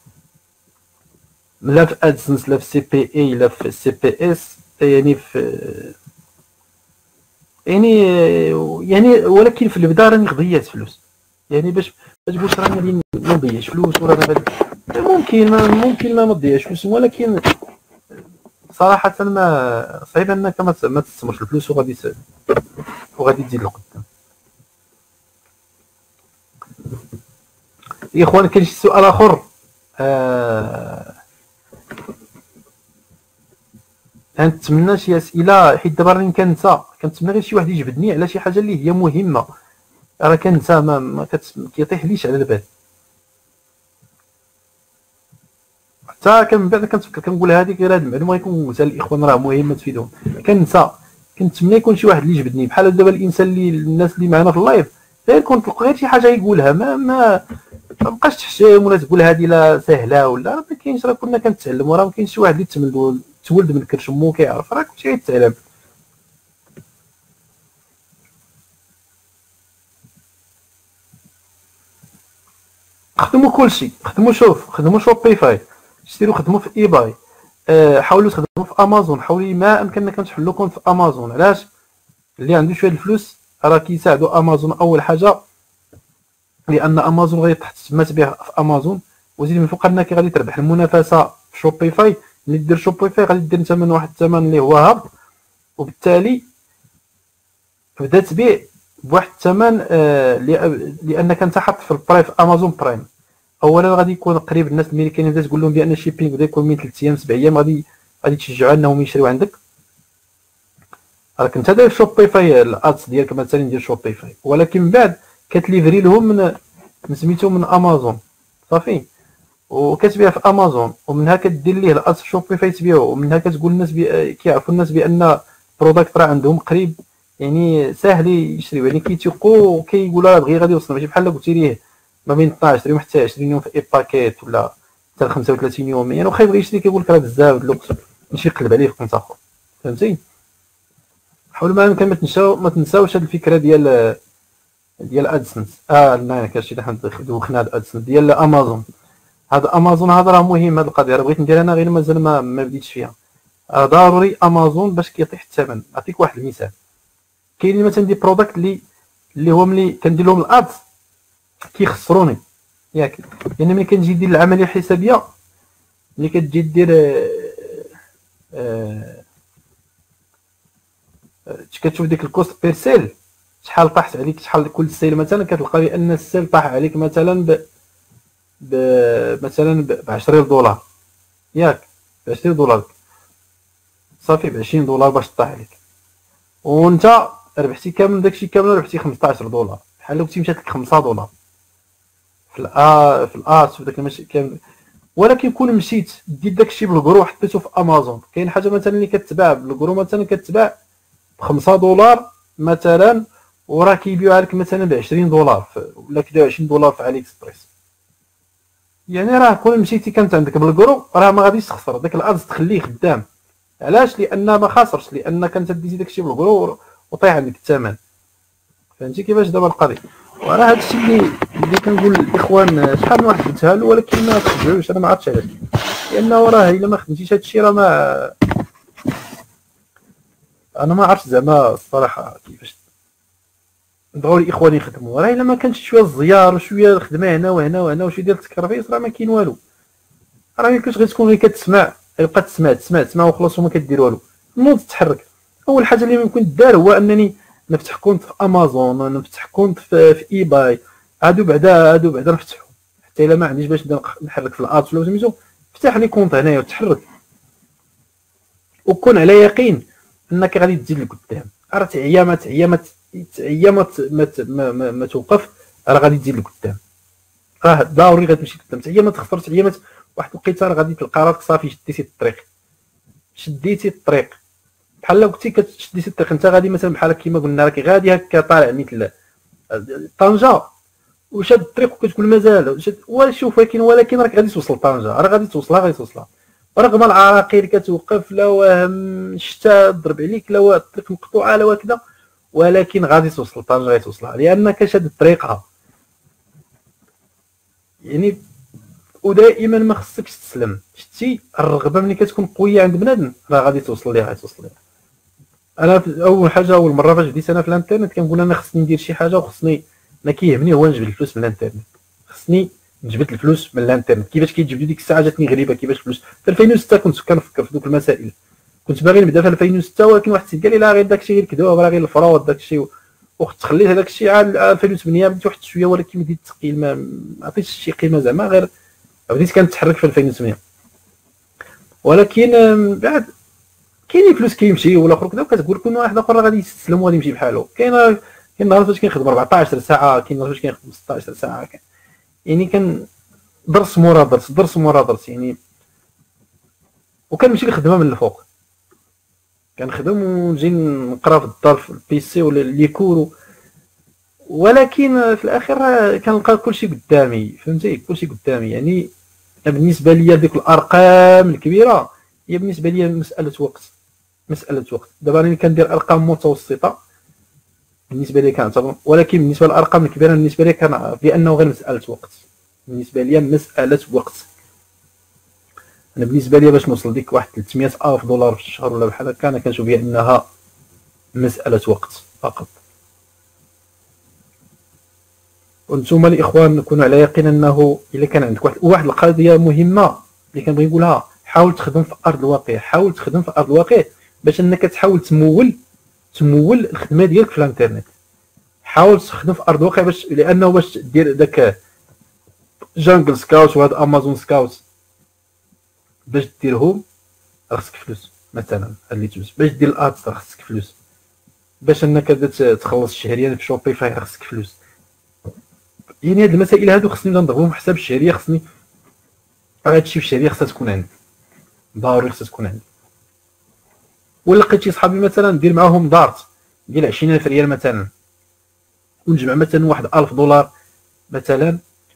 لا في ادسنس لا في سي بي اي لا في سي بي اس، يعني في يعني يعني ولكن في البدايه راني ضيعت فلوس، يعني باش ما تقولش راني ما نضيعش فلوس ولا انا ممكن ما ممكن ما نضيعش فلوس، ولكن صراحه ما صعيب انك ما ما تستثمرش الفلوس وغادي وغادي تزيد لقدام. يا اخوان كاين شي سؤال اخر؟ آه... نتمنى شي اسئله حيت دابا راني كنسى، كنتمنى غير شي واحد يجبدني على شي حاجه اللي هي مهمه، راه كنسى ما, ما كيطيحليش على البال، حتى كان من بعد كنتفكر كنقول هذيك غير هاد المعلومه غيكون قلتها للاخوان راه مهمه تفيدهم، كنسى. كنتمنى يكون شي واحد اللي يجبدني بحال دابا الانسان اللي الناس اللي معنا في اللايف غير كون تلقى غير شي حاجه يقولها ما ما ما بقاش تحشم ولا تقول هذه لا سهله ولا ما كاينش، راه كنا كنتعلموا، راه ما كاينش شي واحد اللي تملد تولد من كرش مو كيعرف، راه كلشي غيتعلم. خدموا كلشي، خدموا شوف خدموا شوبيفاي، اشتروا خدموا في اي باي، آه، حاولوا تخدموا في امازون، حاولوا ما امكن انكم تحلوا كونت في امازون. علاش؟ اللي عنده شويه الفلوس راه كيساعدوا امازون اول حاجه، لان امازون غادي تحت ما تبيع في امازون، وزيد من فوق انك غادي تربح المنافسه في شوبيفاي. ملي دير شوبيفاي غادي دير انت من واحد الثمن اللي هو هابط، وبالتالي تبدا تبيع بواحد الثمن آه لانك انت حاط في البراي في امازون برايم. اولا غادي يكون قريب الناس ملي كاين تقول لهم بان الشيبينغ بدا يكون من ثلاث ايام سبع ايام، غادي غادي تشجعوا انهم يشريو عندك. راك انت داير شوبيفاي الادس ديالك مثلا ديال شوبيفاي، ولكن من بعد كتليفري لهم من من سميتو من امازون صافي، وكتبيع في امازون، ومنها كدير ليه الادس شوبيفاي تبيعو، ومنها كتقول الناس بي... كيعرفوا الناس بان بروداكت راه عندهم قريب، يعني ساهل يشريو، يعني كيتيقوا وكيقولوا راه دغيا غادي يوصل. ماشي بحال قلتي ليه ما بين اثناش يوم حتى عشرين يوم في اي باكيت ولا حتى خمسة وثلاثين يوم، يعني واخا يبغي يشري كيقول لك راه بزاف الوقت ماشي يقلب عليه في كونت اخر. فهمتي؟ حاول ما يمكن ما تنساو ما تنساوش هذه الفكره ديال ديال ادسنس. اه لا كاش اللي حنا دوخنا هاد ادسنس ديال امازون. هاد امازون هذا راه مهم، هاد القضيه راه بغيت ندير انا غير مازال ما ما بديتش فيها. آه ضروري امازون باش كيطيح الثمن. نعطيك واحد المثال، كاينين مثلا دي بروداكت اللي اللي هو ملي كندير لهم الادز كيخسروني ياك، يعني ملي كنجي ندير العمليه الحسابيه، ملي كتجي دير آه آه كتشوف ديك الكوست بير سيل شحال طاحت عليك، شحال كل سيل مثلا كتلقى بان السيل طاح عليك مثلا ب, ب... مثلا ب عشرين دولار ياك، ب عشرين دولار صافي، ب عشرين دولار باش طاح عليك، وانت ربحتي كامل داكشي كامل، ربحتي خمسطاش دولار، بحال لو كنتي مشات لك خمسة دولار في الأ في الأس في داك المشي كامل. ولكن كون مشيت دير داكشي بالكرو حطيتو في امازون، كاين حاجه مثلا اللي كتباع بالكرو مثلا كتباع ب خمسة دولار مثلا، وراه كيبيعوها لك مثلا ب عشرين دولار ولا كدا عشرين دولار في علي اكسبريس، يعني راه كون مشيتي كانت عندك بالكرو راه ما غاديش تخسر، داك الادز تخليه خدام. علاش؟ لان ما خاسرش، لان كانت ديتي داكشي بالكرو وطيح عندك الثمن. فهمتي كيفاش دابا القضيه؟ وراه هادشي اللي اللي كنقول للاخوان شحال من واحد قلتها له، ولكن ما تخدعوش، انا ما عرفتش علاش، لانه راه الا ما خدمتيش هادشي راه ما انا ما عرفتش زعما الصراحه كيفاش بغاو الاخوان يخدموا. راه الا ما كانش شويه الزيار وشويه الخدمه هنا وهنا وهنا وشويه ديال التكرفيس راه ما كاين والو. راه كنت غير تكون غير كتسمع، يبقى تسمع تسمع تسمع وخلاص وما كدير والو. نوض تحرك. اول حاجه اللي ممكن دار هو انني نفتح كونت في امازون، نفتح كونت في, في اي باي، هادو بعدا هادو بعدا نفتحو، حتى الا ما عنديش باش نحرك في الادس ولا سميتو، فتح لي كونت هنايا وتحرك، وكون على يقين انك غادي تزيد لقدام. راه تعيا ما تعيا ما تعيا ما ما, ما, ما توقف، راه غادي تزيد لقدام، راه ضروري غتمشي لقدام. تعيا ما تخسر، تعيا ما واحد الوقيته راه غادي تلقى راسك صافي شديتي الطريق، شديتي الطريق بحال لو كنتي كتشديتي الطريق. انت غادي مثلا بحال كيما قلنا راكي غادي هكا طالع مثل طنجه وشاد الطريق وكتقول مازال شد، وشوف ولكن ولكن راك غادي توصل طنجه، راه غادي توصلها غادي توصلها رغم العراقيل كتوقف، لا وهم الشتا ضرب عليك، لا الطريق مقطوعه، لا كذا، ولكن غادي توصل طنجه، غادي توصلها لانك شاد طريقها يعني. ودائما ما خصكش تسلم، شتي الرغبه ملي كتكون قويه عند بنادم راه غادي توصل ليها، غادي توصل ليها. انا اول حاجه اول مره فاش بديت انا في الانترنت كنقول انا خصني ندير شي حاجه، وخصني ما كيهمني هو نجبد الفلوس من الانترنت، خصني نجبد الفلوس من الانترنت. كيفاش كيتجبدوا ديك الساعه جاتني غريبه، كيفاش الفلوس في ألفين وستة كنت كنفكر في دوك المسائل، كنت باغي نبدا في ألفين وستة، ولكن واحد السيد قال لي لا غير داكشي غير كذوب، راه غير الفرود داكشي، وخت خليت هذاك الشيء عام ألفين وثمانية بديت واحد شويه، ولكن بديت ثقيل ما عطيتش شي قيمه زعما، غير بديت كنتحرك في ألفين وثمانية. ولكن بعد كاين فلوس كيمشي ولا اخر كذا، وكتقول كل واحد اخر غادي يستسلم وغادي يمشي بحاله. كاين كاين نهار فاش كنخدم أربعطاش ساعه، كاين نهار فاش كنخدم ستطاش ساعه، يعني كان درس مورا درس درس مورا درس يعني. وكنمشي للخدمه من الفوق، كنخدم ونجي نقرا في الدار في البيسي ولا ليكور، ولكن في الاخير كنلقى كلشي قدامي. فهمتي؟ كلشي قدامي يعني. بالنسبه ليا ديك الارقام الكبيره هي بالنسبه ليا مساله وقت، مساله وقت. دابا انا كندير ارقام متوسطه بالنسبه لي كنعتبر، ولكن بالنسبه للارقام الكبيره بالنسبه لي كان بانه غير مساله وقت، بالنسبه لي مساله وقت. انا بالنسبه لي باش نوصل ديك واحد ثلاثمية الف دولار في الشهر ولا بحال هكا، انا كنشوف بها انها مساله وقت فقط. وانتم الاخوان كونوا على يقين انه الا كان عندك واحد واحد القضيه مهمه اللي كنبغي نقولها، حاول تخدم في ارض الواقع، حاول تخدم في ارض الواقع باش انك تحاول تمول تمول الخدمه ديالك في الانترنت. حاول تخدم في ارض الواقع باش لانه باش دير داك جانجل سكاوت وهاد امازون سكاوت باش ديرهم خصك فلوس. مثلا هاد اللي تجوز باش دير الادز خصك فلوس، باش انك تخلص شهريا في شوبيفاي خصك فلوس. يعني هاد المسائل هادو خصني نضربهم حساب الشهريه، خصني هادشي في الشهريه خصها تكون عندي ضروري، خصها تكون عندي. ولا لقيت شي صحابي مثلا ندير معاهم دارت ديال عشرين ألف ريال مثلا، ونجمع مثلا واحد ألف دولار مثلا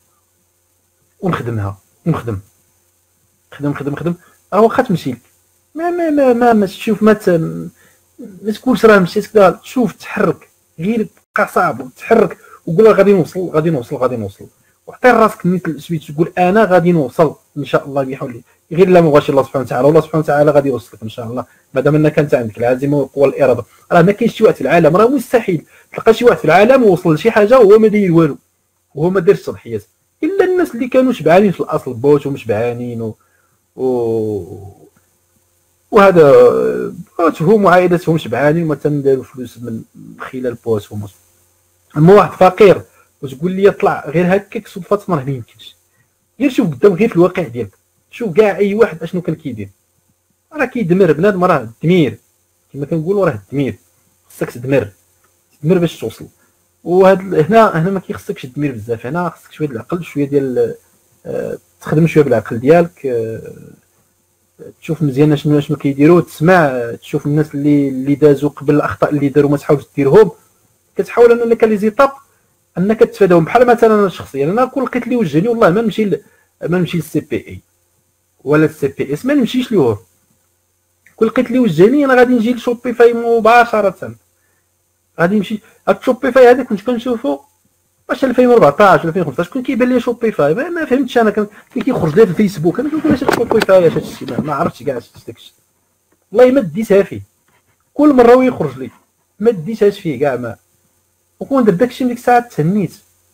ونخدمها ونخدم خدم خدم خدم راه واخا تمشي لك ما ما ما ما, ما تشوف ما ما تقولش راه مشيت كذا، تشوف تحرك غير بقى صعب تحرك وقول غادي نوصل غادي نوصل غادي نوصل، وعطي راسك نيت سميت تقول انا غادي نوصل ان شاء الله بحول الله، غير لا ما بغاش الله سبحانه وتعالى، والله سبحانه وتعالى غادي يوصلك ان شاء الله مادام انك انت عندك العزيمه والقوه والاراده. راه ما كاينش شي واحد في العالم، راه مستحيل تلقى شي واحد في العالم ووصل لشي حاجه وهو ما داير والو وهو ما دارش تضحيات، الا الناس اللي كانوا شبعانين في الاصل بوت ومشبعانين و... و... وهذا بوتهم وعائلتهم شبعانين وما تنداروا فلوس من خلال بوتهم. اما واحد فقير وتقول لي طلع غير هكاك صدفه ما يمكنش. غير شوف قدام غير في الواقع ديالك، شوف كاع اي واحد اشنو كان كيدير، راه كيدمر بنادم، راه الدمير كما كنقولوا، راه الدمير خصك تدمر تدمر باش توصل. وهاد هنا هنا ما كيخصكش تدمير بزاف، هنا خصك شويه ديال العقل شويه ديال أه تخدم شويه بالعقل ديالك، أه تشوف مزيان شنو شنو كيديروا، تسمع تشوف الناس اللي اللي دازوا قبل الاخطاء اللي داروا ما تحاولش ديرهم، كتحاول انك لي زيتاب انك تتفاداهم. بحال مثلا انا شخصيا انا كون لقيت اللي وجهني والله ما نمشي ما نمشي للسي بي اي ولا السي بي اس، ما نمشيش ليه. كون لقيت اللي وجهني انا غادي نجي لشوبيفاي مباشره، غادي نمشي هاد شوبيفاي هذا كنت كنشوفو واش ألفين وأربعطاش ألفين وخمسطاش كنت كيبان لي شوبيفاي ما, ما فهمتش انا، كان كيخرج لي في الفيسبوك انا كنقول اش شوبيفاي اش هادشي ما عرفتش كاع اش داكشي، والله ما ديتها فيه كل مره ويخرج لي ما ديتهاش فيه كاع ما، وكون درت داكشي من ديك الساعه تهنيت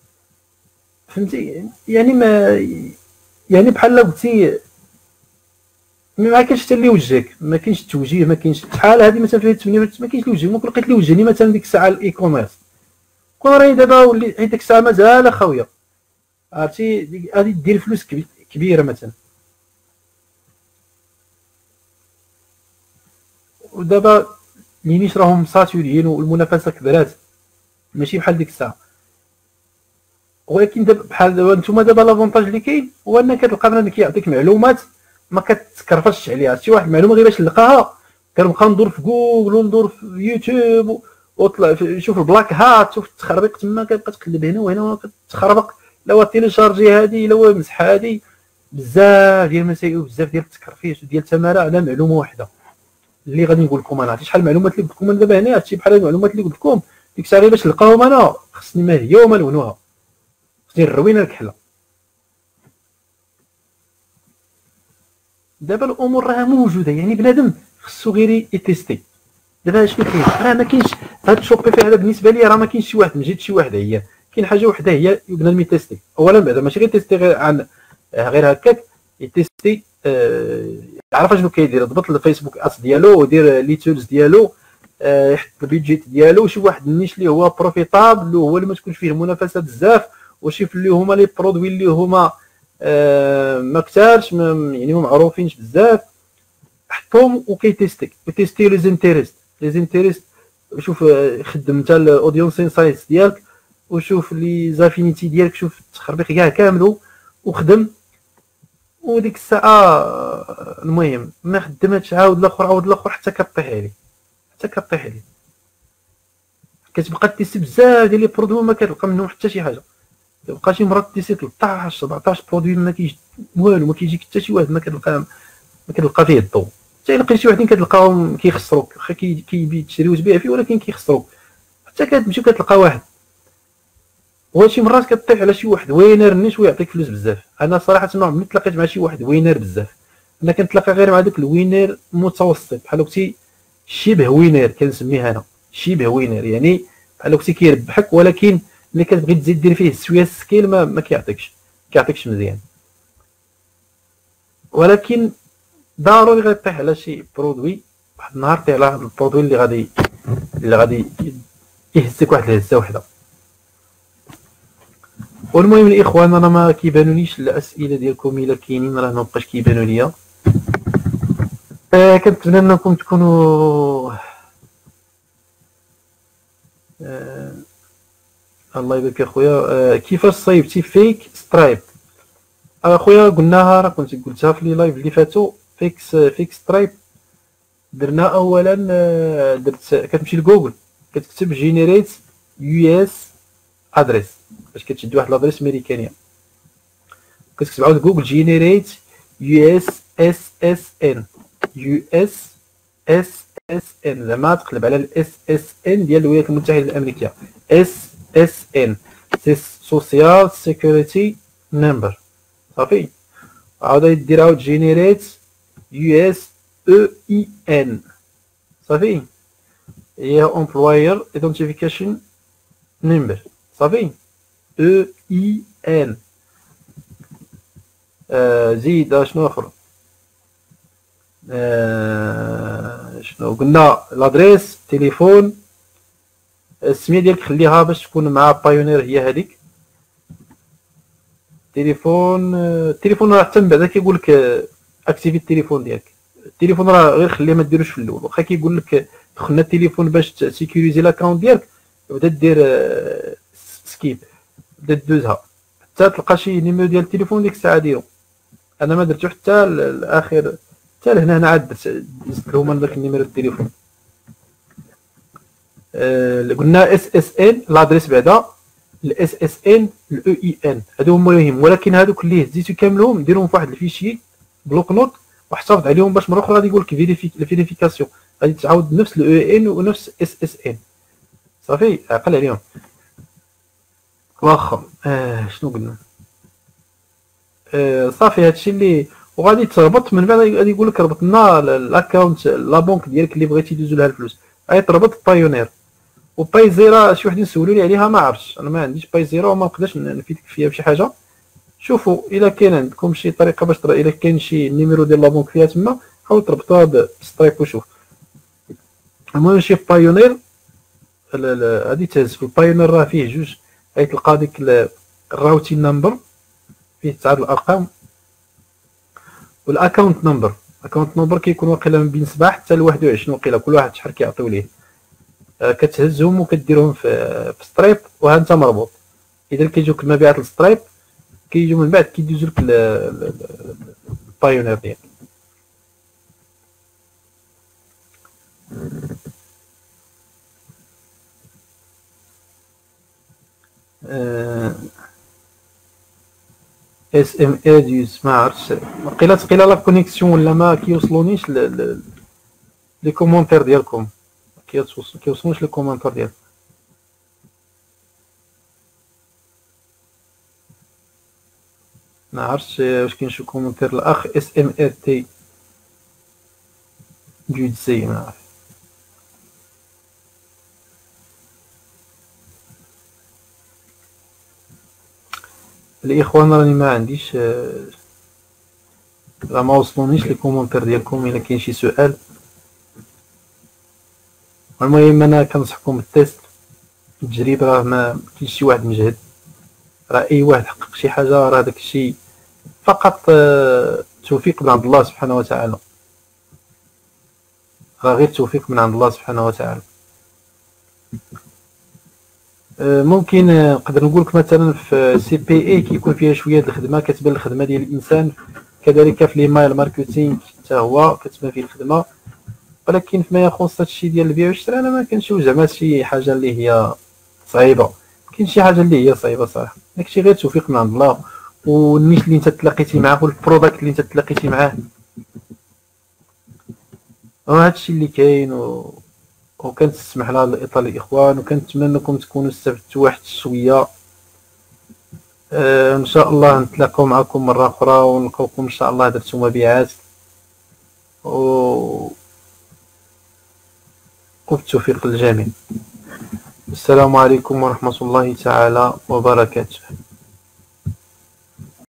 فهمتي. يعني ما يعني بحال قلتي ما كاينش حتى اللي وجهك، ما كاينش التوجيه، ما كاينش شحال هذه مثلا في ثمانية ما كاينش اللي وجهك. ممكن لقيت اللي وجهني مثلا ديك الساعه الاي كوميرس كون راني دابا ولي ديك الساعه مازال اخويا عرفتي غادي دير فلوس كبيره مثلا. ودابا مينيش راهم ساتوريين والمنافسه كبرات ماشي بحال ديك الساعه، ولكن دابا بحال دابا نتوما دابا لافونتاج اللي كاين هو انك كتلقى بنادم كيعطيك معلومات ما كتكرفش عليها. شي واحد المعلومه غير باش نلقاها كنبقى ندور في جوجل وندور في يوتيوب وطلع شوف البلاك هات، شوف التخربيق تما كتبقى تقلب هنا وهنا كتخربق، لو تيليشارجي هذه لو مسح هذه، بزاف ديال المسائل وبزاف ديال التكرفيش وديال التماره على معلومه واحده اللي غادي نقول لكم. انا عرفتي شحال المعلومات اللي قلت لكم دابا هنا، هادشي بحال المعلومات اللي قلت لكم ديك الساعه باش نلقاهم انا خصني ما هي وما لونوها، خصني نروينا الكحله. دابا الامور راه موجوده، يعني بنادم خصو غير يتيستي. دابا شنو كاين راه ما كاينش هاد الشوبيفاي هذا بالنسبه لي راه ما كاينش شي واحد من جهه شي واحد، هي كاين حاجه وحده هي بنادم يتيستي. اولا بعدا ماشي غير تيستي غير عن غير هكاك يتيستي، آه يعرف شنو كيدير، ضبط الفيسبوك اس ديالو ودير لي تولز ديالو، آه يحط البيدجيت ديالو، شي واحد النيش اللي هو بروفيتابل وهو اللي ما تكونش فيه المنافسه بزاف، وشوف اللي هما لي برودوي اللي هما آه ما كثارش يعني ما معروفينش بزاف، حطهم وكيتيستي وتيستي لي زانتيريست لي زانتيريست شوف خدم انت الاودينس انسايتس ديالك وشوف لي زافينيتي ديالك، شوف التخربيق كاع كامل وخدم. وديك الساعه المهم ما خدمتش عاود الاخر عاود الاخر حتى كطيح عليه حتى كطيح عليه كتبقى تيسي بزاف ديال لي برودوي ما كتلقى منهم حتى شي حاجه، تبقى شي مرات تيسي ثلاثطاش سبعطاش برودوي ما كيجي والو، ما كيجيك حتى شي واحد ما كتلقى ما كتلقى فيه الضوء، حتى الا لقيتي شي وحدين كتلقاهم كيخسروك، واخا كيبيع تشري وتبيع فيه ولكن كيخسروك، حتى كتمشي كتلقى واحد. وشي مرات كطيح على شي واحد وينر نيش ويعطيك فلوس بزاف. انا صراحه ما عمري تلاقيت مع شي واحد وينر بزاف، انا كنتلاقى غير مع داك الوينير متوسط بحال كنتي شبه وينير كنسميه انا شبه وينير، يعني بحال كنتي كيربحك ولكن ملي كتبغي تزيد دير فيه السويه سكيل ما, ما كيعطيكش كيعطيكش مزيان. ولكن ضروري غيطيح على شي برودوي واحد النهار، طيح على هاد البرودوي اللي غادي اللي غادي يهزك واحد الهزه وحده. والمهم الاخوان انا ما كيبانونيش الاسئله ديالكم الا كاينين راه ما بقاش كيبانوا ليا. آه كنتمنى انكم تكونوا آه الله يبارك اخويا. آه كيفاش صايبتي فيك سترايب؟ اخويا قلناها، راه كنت قلتها في لي لايف اللي فاتوا. فيكس فيك سترايب درنا اولا، درت كتمشي لجوجل كتكتب جينيريت يو اس ادريس باش كتشد واحد لادريس امريكانيه، كتكتب عاود جوجل جينيريت يو اس اس اس ان يو اس اس اس ان، زعما تقلب على الاس اس ان ديال الولايات المتحده الامريكيه. اس اس ان سي سوسيال سيكوريتي نمبر، صافي. عاود دير عاود جينيريت يو اس او اي ان، صافي، هي امبلوير ايدنتيفيكيشن نمبر، صافي، او اي ان. زيد شنو اخر؟ آه شنو قلنا؟ لادريس، تليفون، السميه ديالك خليها باش تكون مع بايونير هي هذيك. تليفون، التليفون راه حتى من بعدا كيقول لك اكتيفي التليفون ديالك. التليفون راه غير خليه ما ديروش في الاول، واخا كيقول لك دخلنا التليفون باش تسيكوريزي لاكونت ديالك، بدا دير سكيب، بدا دوزها حتى تلقى شي نيميرو ديال التليفون ديك الساعه ديرو. انا ما درتو حتى الاخر، حتى لهنا هنا عاد درت دزت لهم داك النيميرو ديال التليفون. آه قلنا اس اس ان لادريس بعدا، الاس اس ان الاو اي ان، هادو هما مهم. ولكن هادوك اللي هزيتو كاملهم ديرهم في واحد الفيشي بلوك نوت واحتفظ عليهم، باش مره اخرى غادي يقول لك فيريفيكاسيون غادي تعاود نفس الاو اي ان ونفس اس اس ان، صافي. عقل عليهم. واخا آه شنو قلنا؟ آه صافي هادشي اللي وغادي تربط من بعد، غادي يقول لك ربط لنا الاكونت لا بونك ديالك اللي بغيتي دوزو لها الفلوس، غادي تربط بايونير. وباي زيرا شي وحدين سولوني عليها ما عرفتش، انا ما عنديش باي زيرا وما نقدرش نفيدك فيها بشي حاجه. شوفوا الا كاين عندكم شي طريقه باش ترى الا كاين شي نيميرو ديال لا بونك فيها تما، حاول تربطوها بسترايب وشوف. المهم شي بايونير غادي تهز في البايونير، راه فيه جوج، غادي تلقى ديك الراوتين نمبر فيه تسعه الارقام، والاكونت نمبر. الاكونت نمبر كيكون واقيلا من بين سبعة حتى ل واحد وعشرين واقيلا، كل واحد شحال كيعطيو ليه. كتهزهم وكديرهم في في سترايب وها انت مربوط. اذا كيجوك المبيعات السترايب كيجيو من بعد كيدوزو لك البايونير ديالك. اس ام اديوس ما عرفتش، وقيلا تقيلا لا كونيكسيون ولا ما كيوصلونيش لي كومونتير ديالكم، كيوصلونيش لي كومونتير ديالكم. ما عرفتش واش كاين شي كومونتير. الاخ اس ام ار تي جوجسي ما عرفت. الاخوان راني ما عنديش، راه ما وصلونيش لي كومونتير ديالكم. الا كاين شي سؤال، المهم انا كنصحكم بالتيست التجريب، راه ما كاينش شي واحد مجهد، راه اي واحد حقق شي حاجه راه داك الشيء فقط توفيق من عند الله سبحانه وتعالى، راه غير توفيق من عند الله سبحانه وتعالى. ممكن نقدر نقول لك مثلا في سي بي اي كيكون فيها شويه د الخدمه، كتبان الخدمه ديال الانسان، كذلك في ليمايل ماركتينغ حتى هو كتبان فيه الخدمه. ولكن فيما يخص هادشي ديال البيع والشراء انا ما كنشوف زعما شي حاجه اللي هي صعيبه، كاين شي حاجه اللي هي صعيبه صراحه، داكشي غير توفيق من عند الله، والنيش اللي انت تلاقيتي معاه والبروداكت اللي انت تلاقيتي معاه، وهادشي اللي كاين. و... وكنتسمح على الاطاله الاخوان، وكنتمنى انكم تكونوا استفدتوا واحد شويه. آه ان شاء الله نتلاقاو معكم مره اخرى ونلقاوكم ان شاء الله درتو مبيعات. و... وبالتوفيق للجميع. السلام عليكم ورحمة الله تعالى وبركاته.